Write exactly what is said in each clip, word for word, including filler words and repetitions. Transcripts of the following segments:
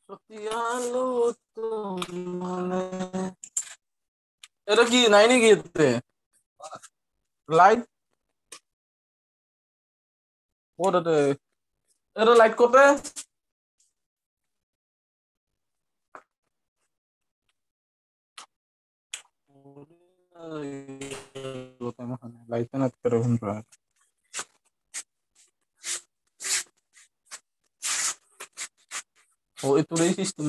Setialu tumale. এটা কি নাইনে গিয়েছে লাইট ওটাতে এটা লাইট করতে লাইট না করে ঘুম পাড়া o itu deh sistem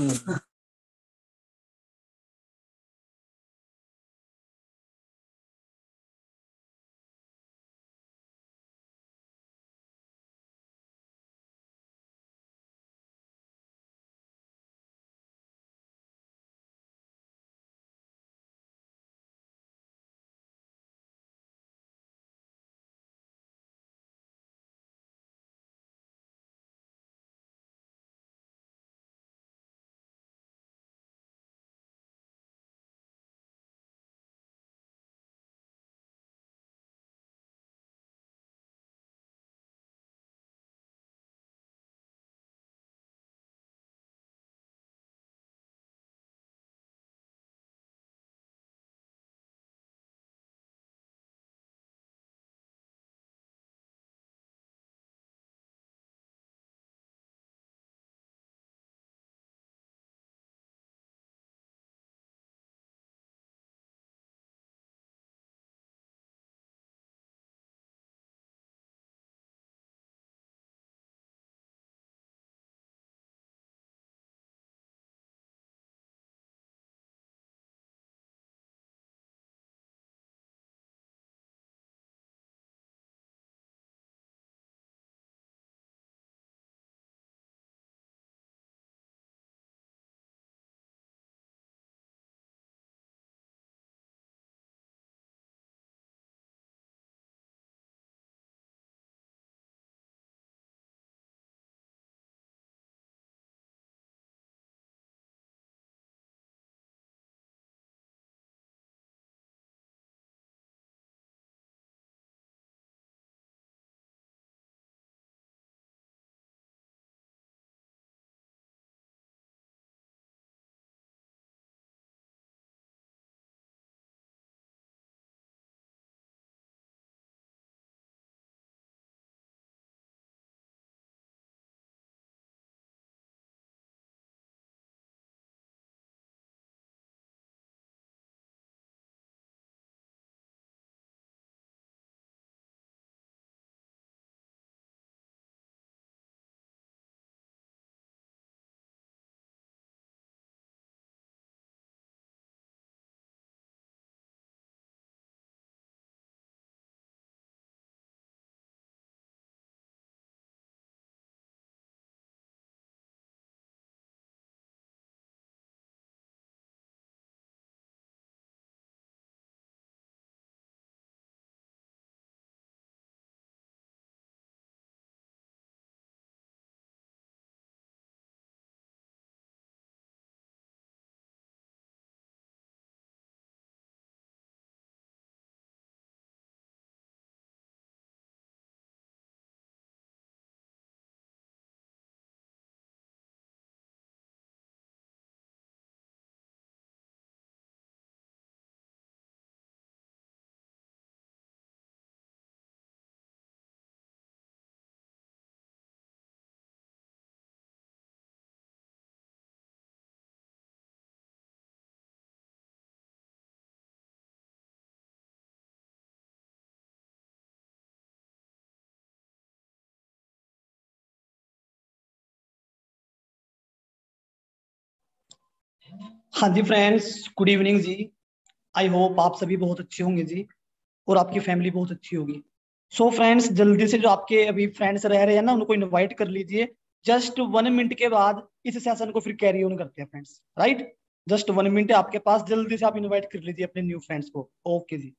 हाँ जी फ्रेंड्स, गुड इवनिंग जी। आई होप आप सभी बहुत अच्छे होंगे जी, और आपकी फैमिली बहुत अच्छी होगी। सो फ्रेंड्स, जल्दी से जो आपके अभी फ्रेंड्स रह रहे हैं ना, उनको इनवाइट कर लीजिए। जस्ट वन मिनट के बाद इस सेशन को फिर कैरी ऑन करते हैं friends, right. Just one minute है आपके पास, जल्दी से आप इनवाइट कर लीजिए अपने न्यू फ्रेंड्स को। ओके जी।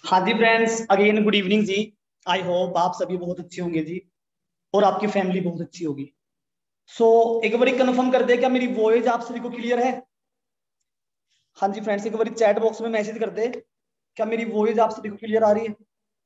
हाँ जी फ्रेंड्स, अगेन गुड इवनिंग जी। आई होप आप सभी बहुत अच्छे होंगे जी, और आपकी फैमिली बहुत अच्छी होगी। सो so, एक बार कंफर्म कर दे, क्या मेरी वॉइस आप सभी को क्लियर है? हाँ जी फ्रेंड्स, एक बार चैट बॉक्स में मैसेज कर दे, क्या मेरी वॉइस आप सभी को क्लियर आ रही है?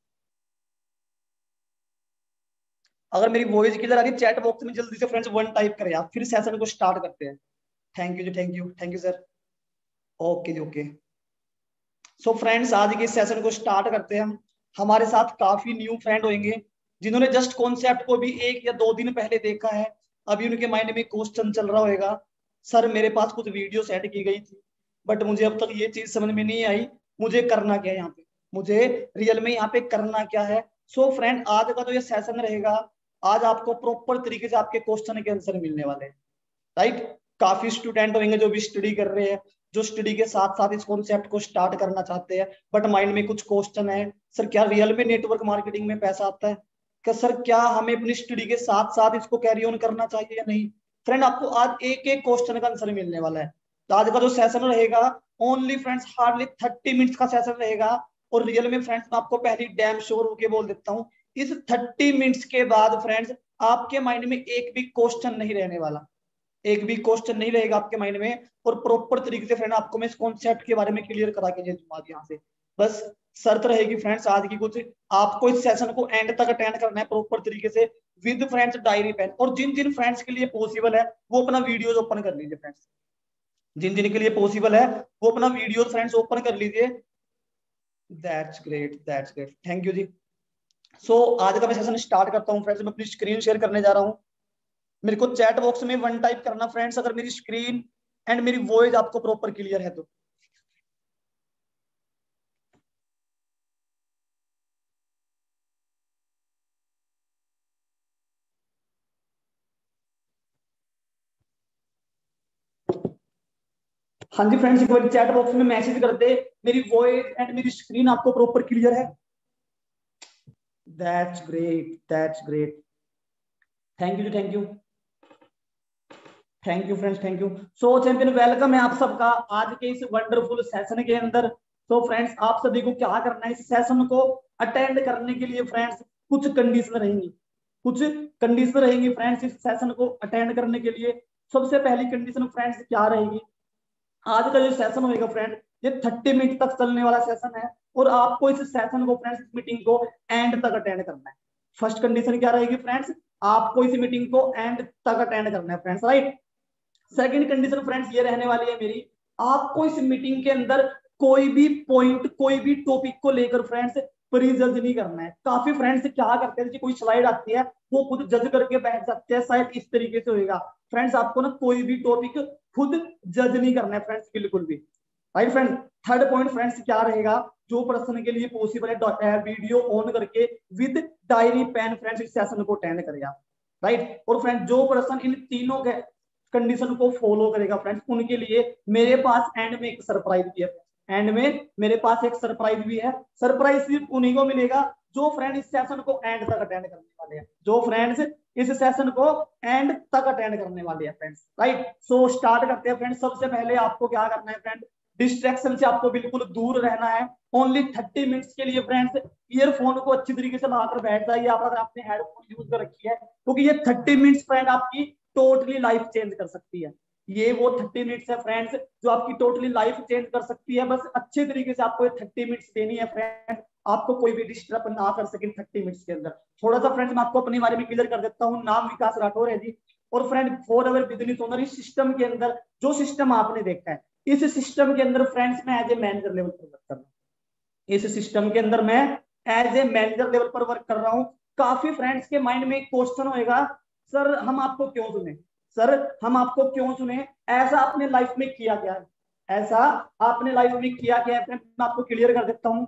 अगर मेरी वॉइस क्लियर आ रही है चैट बॉक्स में जल्दी से फ्रेंड्स वन टाइप करें आप, फिर सेशन को स्टार्ट करते हैं। थैंक यू जी, thank you, thank you sir. Okay जी, ओके। सो फ्रेंड्स, आज के सेशन को स्टार्ट करते हैं हम। हमारे साथ काफी न्यू फ्रेंड होंगे जिन्होंने जस्ट कॉन्सेप्ट को भी एक या दो दिन पहले देखा है। अभी उनके माइंड में क्वेश्चन चल रहा होगा, सर मेरे पास कुछ वीडियो सेट की गई थी बट मुझे अब तक ये चीज समझ में नहीं आई, मुझे करना क्या है यहाँ पे, मुझे रियल में यहाँ पे करना क्या है। सो फ्रेंड, आज का जो ये सेशन रहेगा, आज आपको प्रॉपर तरीके से आपके क्वेश्चन के आंसर मिलने वाले हैं। राइट। काफी स्टूडेंट होंगे जो भी स्टडी कर रहे हैं, जो स्टडी के साथ साथ इस कॉन्सेप्ट को स्टार्ट करना चाहते हैं, बट माइंड में कुछ क्वेश्चन है, सर क्या रियल में नेटवर्क मार्केटिंग में पैसा आता है, क्या सर क्या हमें अपनी स्टडी के साथ साथ इसको कैरी ऑन करना चाहिए या नहीं। फ्रेंड, आपको आज एक एक क्वेश्चन का आंसर मिलने वाला है। तो आज का जो सेशन रहेगा, only friends hardly thirty minutes का सेशन रहेगा। और रियल में फ्रेंड्स, मैं आपको पहली डैम श्योर होके बोल देता हूँ, इस थर्टी मिनट्स के बाद फ्रेंड्स आपके माइंड में एक भी क्वेश्चन नहीं रहने वाला, एक भी क्वेश्चन नहीं रहेगा आपके माइंड में। और प्रॉपर तरीके से फ्रेंड आपको मैं इस कॉन्सेप्ट के बारे में क्लियर करा के दूंगा यहाँ से। बस शर्त रहेगी फ्रेंड्स आज की कुछ, आपको इस सेशन को एंड तक अटेंड करना है प्रॉपर तरीके से, विद फ्रेंड्स डायरी पेन। और जिन जिन फ्रेंड्स के लिए पॉसिबल है वो अपना वीडियोज ओपन कर लीजिए फ्रेंड्स, जिन जिन के लिए पॉसिबल है वो अपना वीडियो फ्रेंड्स ओपन कर लीजिए। That's great, that's great, thank you जी। सो so, आज का मैं सेशन स्टार्ट करता हूँ फ्रेंड्स। मैं अपनी स्क्रीन शेयर करने जा रहा हूँ। मेरे को चैट बॉक्स में वन टाइप करना फ्रेंड्स, अगर मेरी स्क्रीन एंड मेरी वॉइस आपको प्रॉपर क्लियर है तो। हाँ जी फ्रेंड्स, एक बार चैट बॉक्स में मैसेज कर दे, मेरी वॉइस एंड मेरी स्क्रीन आपको प्रॉपर क्लियर है। That's great, that's great, thank you, thank you, thank you friends, thank you. So champion, welcome है आप सबका आज के इस वंडरफुल सेशन के अंदर। तो फ्रेंड्स, आप सभी को क्या करना है, इस सेशन को अटेंड करने के लिए फ्रेंड्स कुछ कंडीशन रहेंगी, कुछ कंडीशन रहेंगी फ्रेंड्स इस सेशन को अटेंड करने के लिए। सबसे पहली कंडीशन फ्रेंड्स क्या रहेगी, आज का जो सेशन होगा फ्रेंड, ये थर्टी मिनट तक चलने वाला सेशन है, और आपको इस सेशन को फ्रेंड्स, इस मीटिंग को एंड तक अटेंड करना है। फर्स्ट कंडीशन क्या रहेगी फ्रेंड्स, आपको इस मीटिंग को एंड तक अटेंड करना है friends, right. Second condition friends ये रहने वाली है मेरी, आपको इस मीटिंग के अंदर कोई भी पॉइंट, कोई भी टॉपिक को लेकर फ्रेंड्स प्री जज नहीं करना है। काफी फ्रेंड्स क्या करते हैं, कोई स्लाइड आती है वो खुद जज करके बैठ जाते हैं, शायद इस तरीके से होगा। फ्रेंड्स, आपको ना कोई भी टॉपिक खुद जज नहीं करना है फ्रेंड्स, बिल्कुल भी, right friends. Third point friends क्या रहेगा, जो पर्सन के लिए पॉसिबल है वीडियो ऑन करके विद डायरी पेन फ्रेंड्स इस सेशन को अटेंड करेगा, राइट। और फ्रेंड, जो पर्सन इन तीनों के कंडीशन को फॉलो करेगा फ्रेंड्स, उनके लिए मेरे पास एंड में एक सरप्राइज भी है। एंड में मेरे पास एक सरप्राइज भी है। सरप्राइज सिर्फ उन्हीं को मिलेगा जो फ्रेंड इस सेशन को एंड तक अटेंड करने वाले हैं, जो फ्रेंड्स इस सेशन को एंड तक अटेंड करने वाले हैं फ्रेंड्स, राइट। सो स्टार्ट करते हैं फ्रेंड्स। सबसे पहले आपको क्या करना है फ्रेंड, डिस्ट्रैक्शन से आपको बिल्कुल दूर रहना है। ओनली थर्टी मिनट्स के लिए फ्रेंड्स ईयरफोन को अच्छी तरीके से लगाकर बैठ जाइए आप, अगर आपने हेडफोन यूज कर रखी है, क्योंकि ये थर्टी मिनट्स फ्रेंड आपकी टोटली लाइफ चेंज कर सकती है। ये वो थर्टी मिनट्स है फ्रेंड्स जो आपकी टोटली लाइफ चेंज कर सकती है। बस अच्छे तरीके से आपको ये थर्टी मिनट्स देनी है फ्रेंड्स, आपको कोई भी डिस्टर्ब ना कर सके थर्टी मिनट्स के अंदर। थोड़ा सा फ्रेंड्स मैं आपको अपने बारे में क्लियर कर देता हूँ। नाम विकास राठौर है जी, और friend for our business owner, इस सिस्टम के अंदर जो सिस्टम आपने देखा है, इस सिस्टम के अंदर फ्रेंड्स मैं एज ए मैनेजर लेवल पर वर्क कर रहा हूँ। इस सिस्टम के अंदर मैं एज ए मैनेजर लेवल पर वर्क कर रहा हूँ। काफी फ्रेंड्स के माइंड में एक क्वेश्चन होगा, सर हम आपको क्यों सुने, सर हम आपको क्यों सुने, ऐसा आपने लाइफ में किया क्या है, ऐसा आपने लाइफ में किया क्या है। मैं आपको क्लियर कर देता हूं।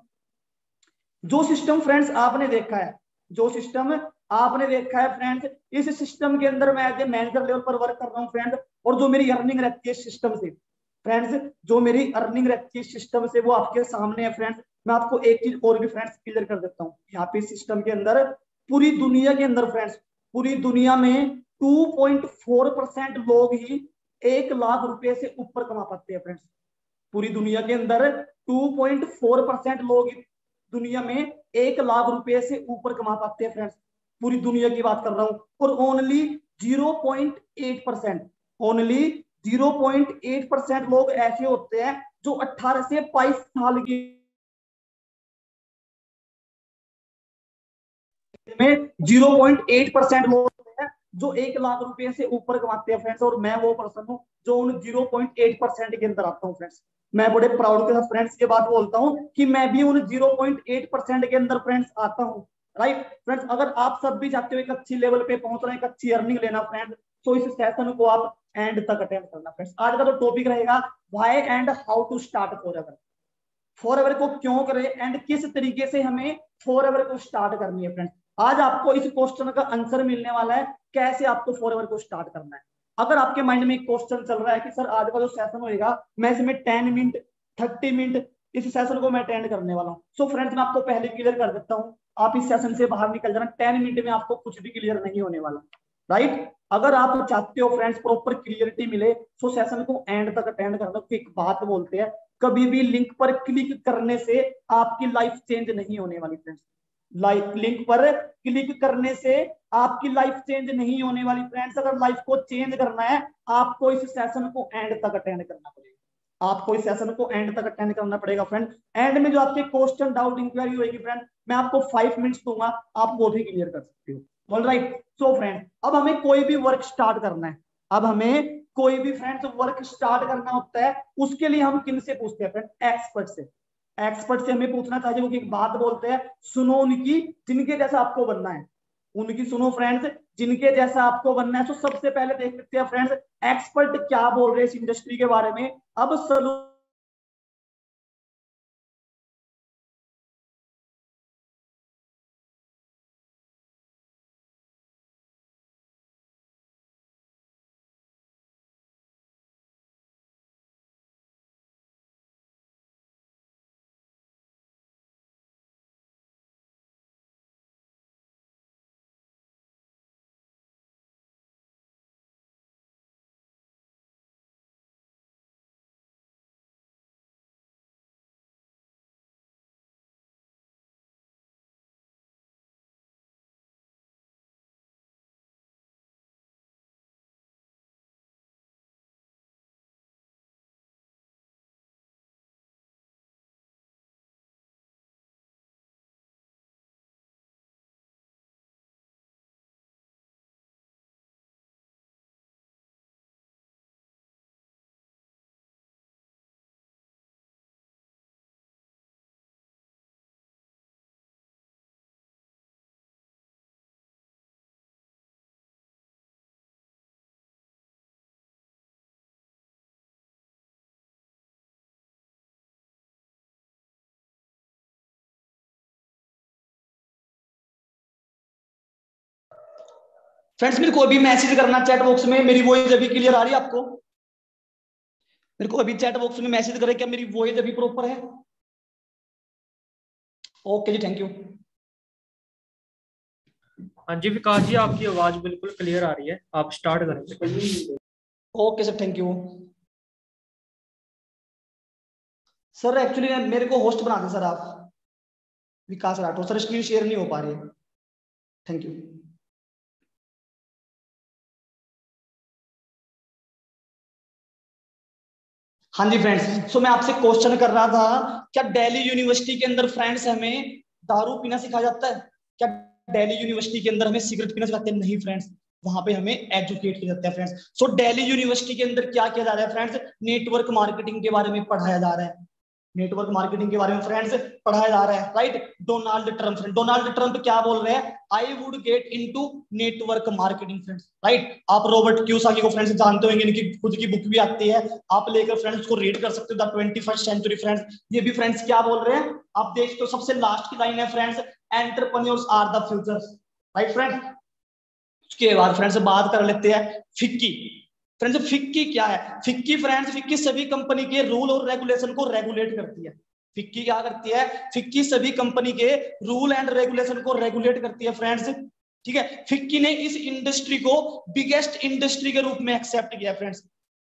जो सिस्टम फ्रेंड्स आपने देखा है, जो सिस्टम आपने देखा है फ्रेंड्स, इस सिस्टम के अंदर मैं एज ए मैनेजर लेवल पर वर्क कर रहा हूँ फ्रेंड्स। और जो मेरी अर्निंग रहती है सिस्टम से फ्रेंड्स, जो मेरी अर्निंग रहती है सिस्टम से, वो आपके सामने है फ्रेंड्स। मैं आपको एक चीज और भी फ्रेंड्स क्लियर कर देता हूँ। यहाँ पे सिस्टम के अंदर पूरी दुनिया के अंदर फ्रेंड्स, पूरी दुनिया में टू पॉइंट फोर परसेंट लोग ही एक लाख रुपए से ऊपर कमा पाते हैं फ्रेंड्स। पूरी दुनिया के अंदर टू पॉइंट फोर परसेंट लोग दुनिया में एक लाख रुपए से ऊपर कमा पाते हैं फ्रेंड्स, पूरी दुनिया की बात कर रहा हूं। और only zero point eight percent only zero point eight percent लोग ऐसे होते हैं जो अठारह से बाईस साल की में जीरो पॉइंट एट परसेंट लोग होते हैं जो एक लाख रुपए से ऊपर कमाते हैं फ्रेंड्स। और मैं वो पर्सन हूं जो उन जीरो पॉइंट एट परसेंट के अंदर आता हूं फ्रेंड्स। मैं बड़े प्राउड के साथ फ्रेंड्स ये बात बोलता हूं कि मैं भी उन जीरो पॉइंट एट परसेंट के अंदर फ्रेंड्स आता हूं। राइट फ्रेंड्स, अगर आप सब भी चाहते हो एक अच्छी लेवल पे पहुंच रहे हैं, एक अच्छी अर्निंग लेना फ्रेंड्स, तो इस सेशन को आप एंड तक अटेंड करना फ्रेंड्स। आज का तो टॉपिक रहेगा why and how to start Forever. Forever को क्यों करें एंड किस तरीके से हमें फॉरएवर को स्टार्ट करनी है फ्रेंड्स। आज आपको इस क्वेश्चन का आंसर मिलने वाला है, कैसे आपको फॉरएवर को स्टार्ट करना है। अगर आपके माइंड में एक क्वेश्चन चल रहा है कि सर आज का जो सेशन होगा मैं इसमें टेन मिनट थर्टी मिनट इस सेशन को मैं अटेंड करने वाला हूँ, सो फ्रेंड्स मैं आपको पहले क्लियर कर देता हूँ, आप इस सेशन से बाहर निकल जाना, टेन मिनट में आपको कुछ भी क्लियर नहीं होने वाला। राइट, अगर आप चाहते हो फ्रेंड्स प्रॉपर क्लियरिटी मिले तो सेशन को एंड तक अटेंड करना। एक बात बोलते हैं, कभी भी लिंक पर क्लिक करने से आपकी लाइफ चेंज नहीं होने वाली फ्रेंड्स। लाइफ लिंक पर क्लिक करने से आपकी लाइफ चेंज नहीं होने वाली फ्रेंड्स। अगर लाइफ को चेंज करना है आपको इस सेशन को एंड तक अटेंड करना पड़ेगा। आपको इस सेशन को एंड तक अटेंड करना पड़ेगा फ्रेंड। एंड में जो आपके क्वेश्चन डाउट इंक्वायरी होगी फ्रेंड, मैं आपको फाइव मिनट्स दूंगा, आप वो भी क्लियर कर सकते हो। ऑल राइट, सो फ्रेंड अब हमें कोई भी वर्क स्टार्ट करना है, अब हमें कोई भी फ्रेंड्स वर्क स्टार्ट करना होता है, उसके लिए हम किन से पूछते हैं फ्रेंड? एक्सपर्ट से। एक्सपर्ट से हमें पूछना चाहिए, वो एक बात बोलते हैं सुनो उनकी जिनके जैसा आपको बनना है, उनकी सुनो फ्रेंड्स जिनके जैसा आपको बनना है। तो सबसे पहले देख लेते हैं फ्रेंड्स एक्सपर्ट क्या बोल रहे हैं इस इंडस्ट्री के बारे में। अब सलू फ्रेंड्स मेरे को अभी मैसेज करना चैट बॉक्स में, मेरी वॉइस अभी क्लियर आ रही है आपको? मेरे को अभी चैट बॉक्स में मैसेज करें क्या मेरी वॉइस अभी प्रॉपर है? ओके जी, थैंक यू। हाँ जी विकास जी, आपकी आवाज बिल्कुल क्लियर आ रही है, आप स्टार्ट करें। Okay sir, thank you. Sir actually मेरे को होस्ट बना दें सर आप, Vikas Rathore sir, screen share नहीं हो पा रही है। Thank you. हाँ जी फ्रेंड्स, सो मैं आपसे क्वेश्चन कर रहा था, क्या दिल्ली यूनिवर्सिटी के अंदर फ्रेंड्स हमें दारू पीना सिखाया जाता है? क्या दिल्ली यूनिवर्सिटी के अंदर हमें सिगरेट पीना सिखाते हैं? नहीं फ्रेंड्स, वहां पे हमें एजुकेट किया जाता है फ्रेंड्स। सो दिल्ली यूनिवर्सिटी के अंदर क्या किया जा रहा है फ्रेंड्स? नेटवर्क मार्केटिंग के बारे में पढ़ाया जा रहा है। नेटवर्क मार्केटिंग के बारे में फ्रेंड्स पढ़ाया जा रहा है। Right, Donald Trump Donald Trump क्या बोल रहे हैं? I would get into network marketing friends. Right, आप रॉबर्ट कियोसाकी को फ्रेंड्स जानते होंगे, इनकी खुद की बुक भी आती है, आप लेकर फ्रेंड्स उसको रीड कर सकते हो, the twenty first century friends. ये भी फ्रेंड्स क्या बोल रहे हैं आप देखते हो, सबसे लास्ट की लाइन है friends, entrepreneurs are the future. Right friends, उसके बाद फ्रेंड्स बात कर लेते हैं फिक्की। फ्रेंड्स फिक्की क्या है? फिक्की फ्रेंड्स फिक्की सभी कंपनी के रूल और रेगुलेशन को रेगुलेट करती है। फिक्की क्या करती है? फिक्की सभी कंपनी के रूल एंड रेगुलेशन को रेगुलेट करती है फ्रेंड्स। ठीक है, फिक्की ने इस इंडस्ट्री को बिगेस्ट इंडस्ट्री के रूप में एक्सेप्ट किया फ्रेंड्स।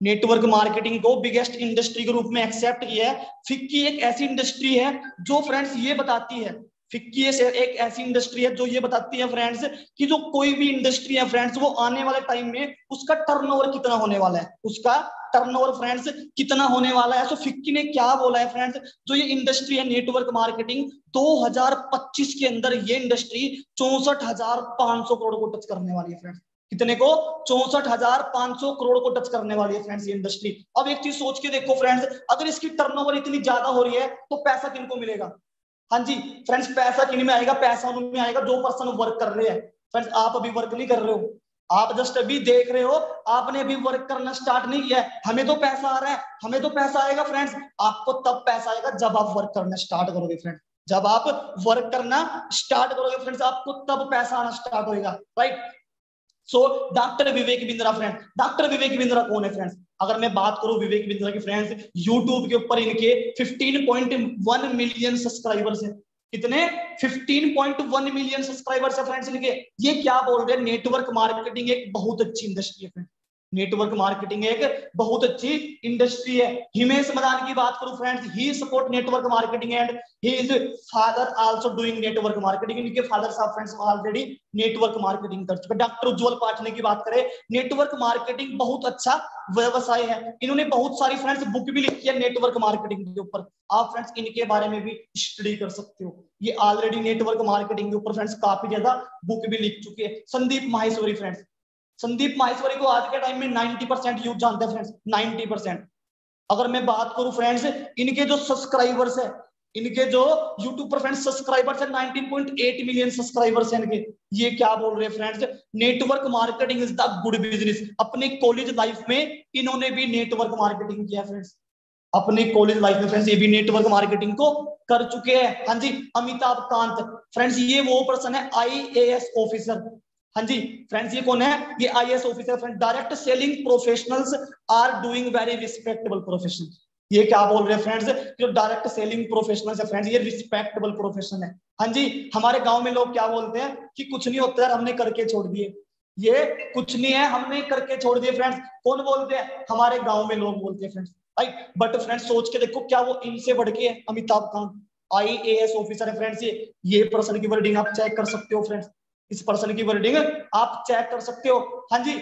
नेटवर्क मार्केटिंग को बिगेस्ट इंडस्ट्री के रूप में एक्सेप्ट किया है। फिक्की एक ऐसी इंडस्ट्री है जो फ्रेंड्स ये बताती है, फिक्की एक ऐसी इंडस्ट्री है जो ये बताती है फ्रेंड्स कि जो कोई भी इंडस्ट्री है फ्रेंड्स वो आने वाले टाइम में उसका टर्नओवर कितना होने वाला है, उसका टर्नओवर फ्रेंड्स कितना होने वाला है। तो फिक्की ने क्या बोला है फ्रेंड्स, जो ये इंडस्ट्री है नेटवर्क मार्केटिंग दो हज़ार पच्चीस के अंदर ये इंडस्ट्री चौसठ हजार पांच सौ करोड़ को टच करने वाली है फ्रेंड्स। कितने को? चौसठ हजार पांच सौ करोड़ को टच करने वाली है फ्रेंड्स ये इंडस्ट्री। अब एक चीज सोच के देखो फ्रेंड्स, अगर इसकी टर्नओवर इतनी ज्यादा हो रही है तो पैसा किनको मिलेगा? हाँ जी फ्रेंड्स, पैसा किन में आएगा? पैसा उनमें आएगा जो पर्सन वर्क कर रहे हैं। फ्रेंड्स आप अभी वर्क नहीं कर रहे हो, आप जस्ट अभी देख रहे हो, आपने अभी वर्क करना स्टार्ट नहीं किया है। हमें तो पैसा आ रहा है, हमें तो पैसा आएगा फ्रेंड्स। आपको तब पैसा आएगा जब आप वर्क करना स्टार्ट करोगे फ्रेंड्स, जब आप वर्क करना स्टार्ट करोगे फ्रेंड्स, आपको तब पैसा आना स्टार्ट होगा, right. So doctor Vivek Bindra friend, doctor Vivek Bindra कौन है फ्रेंड्स? अगर मैं बात करूं विवेक बिंद्रा की फ्रेंड्स, यूट्यूब के ऊपर इनके पंद्रह पॉइंट एक मिलियन सब्सक्राइबर्स हैं। कितने? पंद्रह पॉइंट एक मिलियन सब्सक्राइबर्स है फ्रेंड्स इनके। ये क्या बोल रहे हैं? नेटवर्क मार्केटिंग एक बहुत अच्छी इंडस्ट्री है फ्रेंड्स, नेटवर्क मार्केटिंग एक बहुत अच्छी इंडस्ट्री है। हिमेश मदान की बात करूं friends, he support network marketing and he is father also doing network marketing. इनके फादर साहब फ्रेंड्स ऑलरेडी नेटवर्क मार्केटिंग कर चुके। डॉक्टर उज्जवल पाठने की बात करें, नेटवर्क मार्केटिंग बहुत अच्छा व्यवसाय है। इन्होंने बहुत सारी फ्रेंड्स बुक भी लिखी है नेटवर्क मार्केटिंग के ऊपर, आप फ्रेंड्स इनके बारे में भी स्टडी कर सकते हो। ये ऑलरेडी नेटवर्क मार्केटिंग के ऊपर फ्रेंड्स काफी ज्यादा बुक भी लिख चुके हैं। संदीप माहेश्वरी फ्रेंड्स, संदीप माहेश्वरी को आज के टाइम में नब्बे परसेंट यूथ जानते हैं फ्रेंड्स, नब्बे परसेंट। अगर मैं बात करूं फ्रेंड्स, इनके जो सब्सक्राइबर्स है, इनके जो यूट्यूब पर फ्रेंड्स सब्सक्राइबर्स है nineteen point eight million subscribers हैं इनके। ये क्या बोल रहे हैं friends? Network marketing is the good business. अपने कॉलेज लाइफ में इन्होंने भी नेटवर्क मार्केटिंग किया फ्रेंड्स, अपने कॉलेज लाइफ में फ्रेंड्स ये भी नेटवर्क मार्केटिंग को कर चुके हैं। हाँ जी, अमिताभ कांत फ्रेंड्स, ये वो पर्सन है आई ए एस ऑफिसर। हाँ जी फ्रेंड्स, ये कौन है? ये I A S officer friends. Direct selling professionals are doing very respectable profession. ये क्या बोल रहे हैं फ्रेंड्स? जो डायरेक्ट सेलिंग प्रोफेशनल्स है फ्रेंड्स, ये रिस्पेक्टेबल प्रोफेशन है। हाँ जी, हमारे गांव में लोग क्या बोलते हैं कि कुछ नहीं होता है, हमने करके छोड़ दिए। ये कुछ नहीं है, हमने करके छोड़ दिए फ्रेंड्स। कौन बोलते हैं? हमारे गांव में लोग बोलते हैं फ्रेंड्स, राइट। बट फ्रेंड्स सोच के देखो, क्या वो इनसे बढ़ के है? Amitabh Kant I A S officer है फ्रेंड्स। ये ये पर्सन की वर्डिंग आप चेक कर सकते हो फ्रेंड्स, इस पर्सन की वर्डिंग आप चेक कर सकते हो। हाँ जी,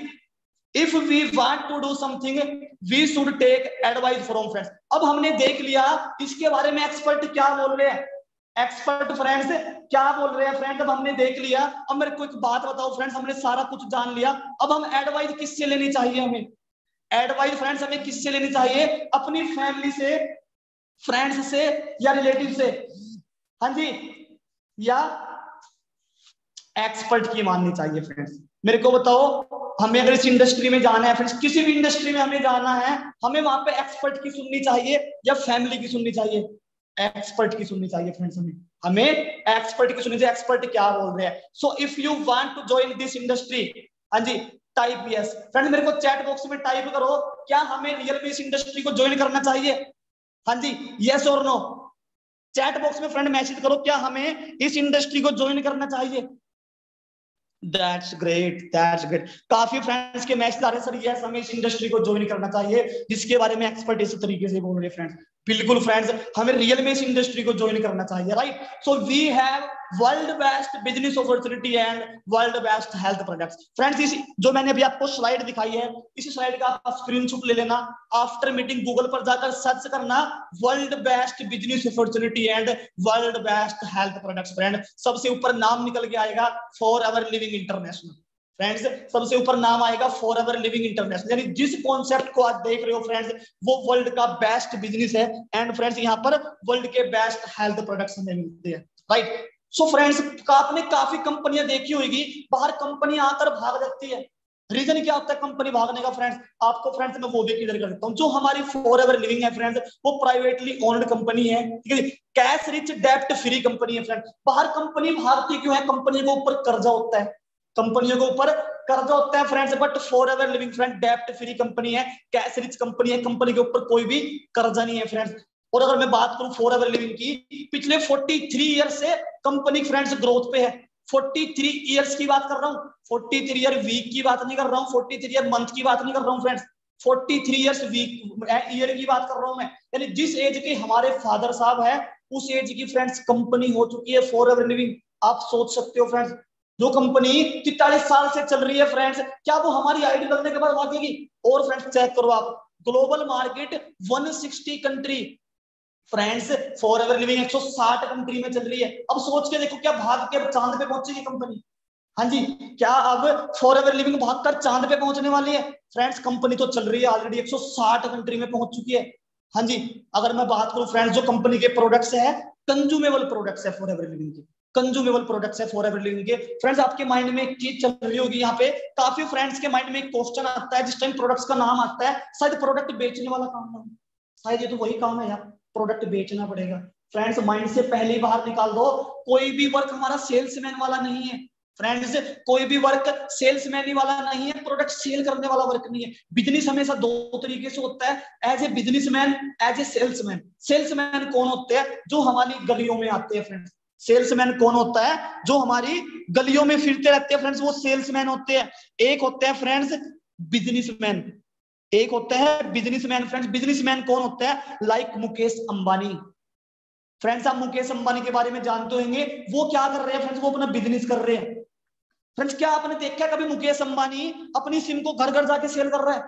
if we want to do something we should take advice from friends. अब हमने देख लिया इसके बारे में एक्सपर्ट क्या बोल रहे हैं, एक्सपर्ट फ्रेंड्स क्या बोल रहे हैं फ्रेंड्स। अब हमने देख लिया, अब मेरे को एक बात बताओ फ्रेंड्स, हमने सारा कुछ जान लिया, अब हम एडवाइस किससे लेनी चाहिए? हमें एडवाइस फ्रेंड्स हमें किससे लेनी चाहिए? अपनी फैमिली से, फ्रेंड्स से, या रिलेटिव से? हाँ जी, या एक्सपर्ट की माननी चाहिए फ्रेंड्स? मेरे को बताओ, हमें अगर इस इंडस्ट्री में जाना है फ्रेंड्स, किसी भी इंडस्ट्री में हमें जाना है, हमें वहां पे एक्सपर्ट की सुननी चाहिए या फैमिली की सुननी चाहिए? एक्सपर्ट की सुननी चाहिए फ्रेंड्स, हमें हमें एक्सपर्ट की सुननी चाहिए। एक्सपर्ट क्या बोल रहे हैं? So if you want to join this industry, हाँ जी, टाइप यस फ्रेंड्स। मेरे को चैट बॉक्स में टाइप करो, क्या हमें रियल में इस इंडस्ट्री को ज्वाइन करना चाहिए? हाँ जी, यस और नो। चैट बॉक्स में फ्रेंड मैसेज करो, क्या हमें इस इंडस्ट्री को ज्वाइन करना चाहिए? That's great, that's great। काफी फ्रेंड्स के मैसेज आ रहे हैं, सर यस हमें इस इंडस्ट्री को ज्वाइन करना चाहिए, जिसके बारे में एक्सपर्ट इस तरीके से बोल रहे हैं फ्रेंड्स। बिल्कुल फ्रेंड्स, हमें रियल में इस इंडस्ट्री को ज्वाइन करना चाहिए, right. So we have world best business opportunity and world best health products friends. इस जो मैंने अभी आपको स्लाइड दिखाई है, इस स्लाइड का आप स्क्रीनशॉट ले लेना, आफ्टर मीटिंग गूगल पर जाकर सर्च करना world best business opportunity and world best health products. Friend सबसे ऊपर नाम निकल के आएगा Forever Living International. Friends सबसे ऊपर नाम आएगा फॉर एवर लिविंग इंटरनेशनल, यानी जिस कॉन्सेप्ट को आज देख रहे हो फ्रेंड्स, वो वर्ल्ड का बेस्ट बिजनेस है। एंड फ्रेंड्स यहाँ पर वर्ल्ड के बेस्ट हेल्थ प्रोडक्ट्स हमें मिलते हैं, राइट। सो फ्रेंड्स आपने काफी कंपनियां देखी होगी, बाहर कंपनी आकर भाग जाती है। रीजन क्या होता है कंपनी भागने का? फ्रेंड्स आपको फ्रेंड्स मैं वो भी क्लियर कर देता हूँ। जो हमारी फॉर एवर लिविंग है फ्रेंड्स, वो प्राइवेटली ओन्ड कंपनी है, ठीक है, कैश रिच डेप्ट फ्री कंपनी है फ्रेंड्स। बाहर कंपनी भागती क्यों है? कंपनी के ऊपर कर्जा होता है, कंपनियों के ऊपर कर्जा होता है friends. But Forever Living friend डेप्ट फ्री कंपनी है, कैश रिच कंपनी है, कंपनी के ऊपर कोई भी कर्जा नहीं है फ्रेंड्स। और अगर मैं बात करूं फॉर एवर लिविंग की, पिछले तैंतालीस ईयर से कंपनी फ्रेंड्स ग्रोथ पे है। तैंतालीस इयर्स की बात कर रहा हूं, तैंतालीस ईयर वीक की बात नहीं कर रहा हूं, तैंतालीस ईयर मंथ की बात नहीं कर रहा हूं friends, forty three years week year की बात कर रहा हूं मैं, यानी जिस एज के हमारे फादर साहब है उस एज की फ्रेंड्स कंपनी हो चुकी है फॉरएवर लिविंग। आप सोच सकते हो फ्रेंड्स, जो कंपनी तैंतालीस साल से चल रही है फ्रेंड्स, क्या वो हमारी आईडी बनने के बाद भागेगी? और फ्रेंड्स चेक करो आप, global market one sixty country friends, Forever Living एक सौ साठ कंट्री में चल रही है। अब सोच के देखो, क्या भाग के चांद पे पहुंचेगी कंपनी? हाँ जी, क्या अब फॉरएवर लिविंग भागकर चांद पे पहुंचने वाली है? फ्रेंड्स कंपनी तो चल रही है ऑलरेडी एक सौ साठ कंट्री में पहुंच चुकी है। हाँ जी, अगर मैं बात करूं फ्रेंड्स, जो कंपनी के प्रोडक्ट्स है, कंज्यूमेबल प्रोडक्ट्स है फॉरएवर लिविंग के, कंज्यूमेबल प्रोडक्ट्स है फॉरएवर लिविंग के। फ्रेंड्स आपके माइंड में एक चीज चल रही होगी यहाँ पे, काफी फ्रेंड्स के माइंड में एक क्वेश्चन आता है जिस टाइम प्रोडक्ट्स का नाम आता है, शायद प्रोडक्ट बेचने वाला काम ना, शायद ये तो वही काम है यार, प्रोडक्ट बेचना पड़ेगा। फ्रेंड्स माइंड से पहले ही बाहर निकाल दो, कोई भी वर्क हमारा सेल्समैन वाला नहीं है फ्रेंड्स, कोई भी वर्क सेल्समैन वाला नहीं है, प्रोडक्ट सेल करने वाला वर्क नहीं है। बिजनेस हमेशा दो तरीके से होता है, as a businessman, as a salesman. Salesman कौन होते हैं? जो हमारी गलियों में आते हैं फ्रेंड्स। सेल्समैन कौन होता है? जो हमारी गलियों में फिरते रहते हैं फ्रेंड्स, वो सेल्समैन होते हैं। एक होते हैं फ्रेंड्स बिजनेसमैन, एक होता है बिजनेसमैन। फ्रेंड्स बिजनेसमैन कौन होता है? लाइक मुकेश अंबानी। फ्रेंड्स आप मुकेश अंबानी के बारे में जानते होंगे, वो क्या कर रहे हैं फ्रेंड्स? वो अपना बिजनेस कर रहे हैं। फ्रेंड्स क्या आपने देखा है कभी मुकेश अंबानी अपनी सिम को घर घर जाके सेल कर रहा है?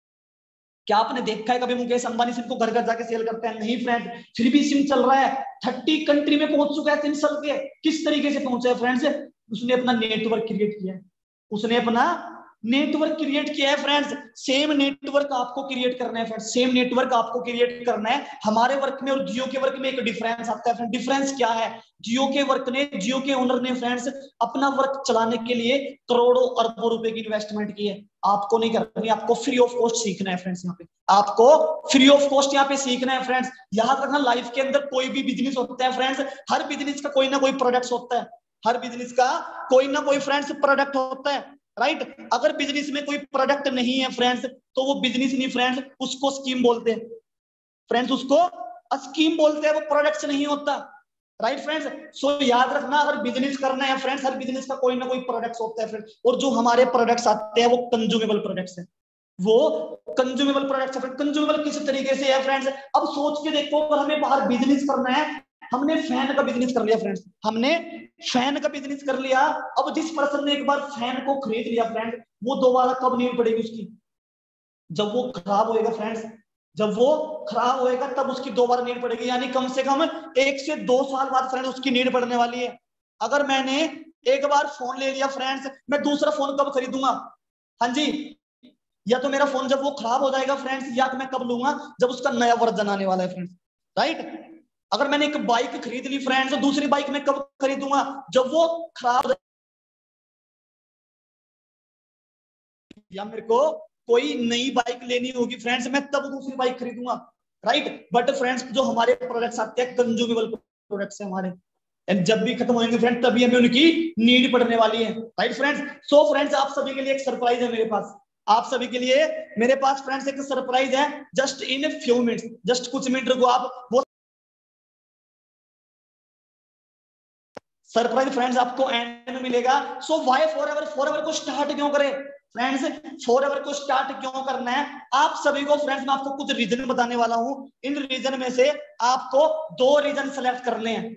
क्या आपने देखा है कभी मुकेश अंबानी सिम को घर घर जाके सेल करते हैं? नहीं फ्रेंड्स, फिर भी सिम चल रहा है, थर्टी कंट्री में पहुंच चुका है सिम चल के। किस तरीके से पहुंचा है फ्रेंड्स? उसने अपना नेटवर्क क्रिएट किया है, उसने अपना नेटवर्क क्रिएट किया है फ्रेंड्स। सेम नेटवर्क आपको क्रिएट करना है फ्रेंड्स, सेम नेटवर्क आपको क्रिएट करना है। हमारे वर्क में और जियो के वर्क में एक डिफरेंस आता है फ्रेंड्स। डिफरेंस क्या है? जियो के वर्क ने, जियो के ओनर ने फ्रेंड्स अपना वर्क चलाने के लिए करोड़ों अरबों रुपए की इन्वेस्टमेंट की है। आपको नहीं करनी, आपको फ्री ऑफ कॉस्ट सीखना है फ्रेंड्स। यहाँ पे आपको फ्री ऑफ कॉस्ट यहाँ पे सीखना है फ्रेंड्स। याद रखना, लाइफ के अंदर कोई भी बिजनेस होता है फ्रेंड्स, हर बिजनेस का कोई ना कोई प्रोडक्ट होता है, हर बिजनेस का कोई ना कोई फ्रेंड्स प्रोडक्ट होता है, राइट right? अगर बिजनेस में कोई प्रोडक्ट नहीं है फ्रेंड्स, तो वो बिजनेस नहीं फ्रेंड्स, उसको स्कीम बोलते हैं फ्रेंड्स, उसको स्कीम बोलते हैं, वो प्रोडक्ट्स नहीं होता, राइट फ्रेंड्स। सो याद रखना, अगर बिजनेस करना है फ्रेंड्स, हर बिजनेस का कोई ना कोई प्रोडक्ट्स होता है फ्रेंड्स, और जो हमारे प्रोडक्ट्स आते हैं वो कंज्यूमेबल प्रोडक्ट्स है, वो कंज्यूमेबल प्रोडक्ट्स है। कंज्यूमेबल किस तरीके से है फ्रेंड्स? अब सोच के देखो, अगर हमें बाहर बिजनेस करना है, हमने फैन का बिजनेस कर लिया फ्रेंड्स, हमने फैन का बिजनेस कर लिया। अब जिस पर्सन ने एक बार फैन को खरीद लिया फ्रेंड्स, वो दोबारा कब नीड पड़ेगी उसकी? जब वो खराब होएगा फ्रेंड्स, जब वो खराब होएगा तब उसकी दोबारा नीड पड़ेगी, यानी कम से कम एक से दो साल बाद फ्रेंड्स उसकी नीड पड़ने वाली है। अगर मैंने एक बार फोन ले लिया फ्रेंड्स, मैं दूसरा फोन कब खरीदूंगा? हाँ जी, या तो मेरा फोन जब वो खराब हो जाएगा फ्रेंड्स, या मैं कब लूंगा? जब उसका नया वर्जन आने वाला है फ्रेंड्स, राइट। अगर मैंने एक बाइक खरीद ली फ्रेंड्स, तो दूसरी बाइक मैं कब खरीदूंगा? जब वो खराब, या मेरे को कोई नई बाइक लेनी होगी फ्रेंड्स, मैं तब दूसरी बाइक खरीदूंगा, राइट। बट फ्रेंड्स जो हमारे प्रोडक्ट्स आते हैं, कंज्यूमेबल प्रोडक्ट्स है हमारे, एंड जब भी खत्म होंगे फ्रेंड्स तभी हमें उनकी नीड पड़ने वाली है, राइट फ्रेंड्स। सो फ्रेंड्स आप सभी के लिए एक सरप्राइज है मेरे पास, आप सभी के लिए मेरे पास फ्रेंड्स एक सरप्राइज है। Just in few minutes, just कुछ मिनट रुको आप, वो सरप्राइज फ्रेंड्स आपको एंड में मिलेगा। So why Forever? फॉरएवर को स्टार्ट क्यों करें फ्रेंड्स? फॉरएवर को स्टार्ट क्यों करना है आप सभी को फ्रेंड्स? मैं आपको कुछ रीजन बताने वाला हूं, इन रीजन में से आपको दो रीजन सेलेक्ट करने हैं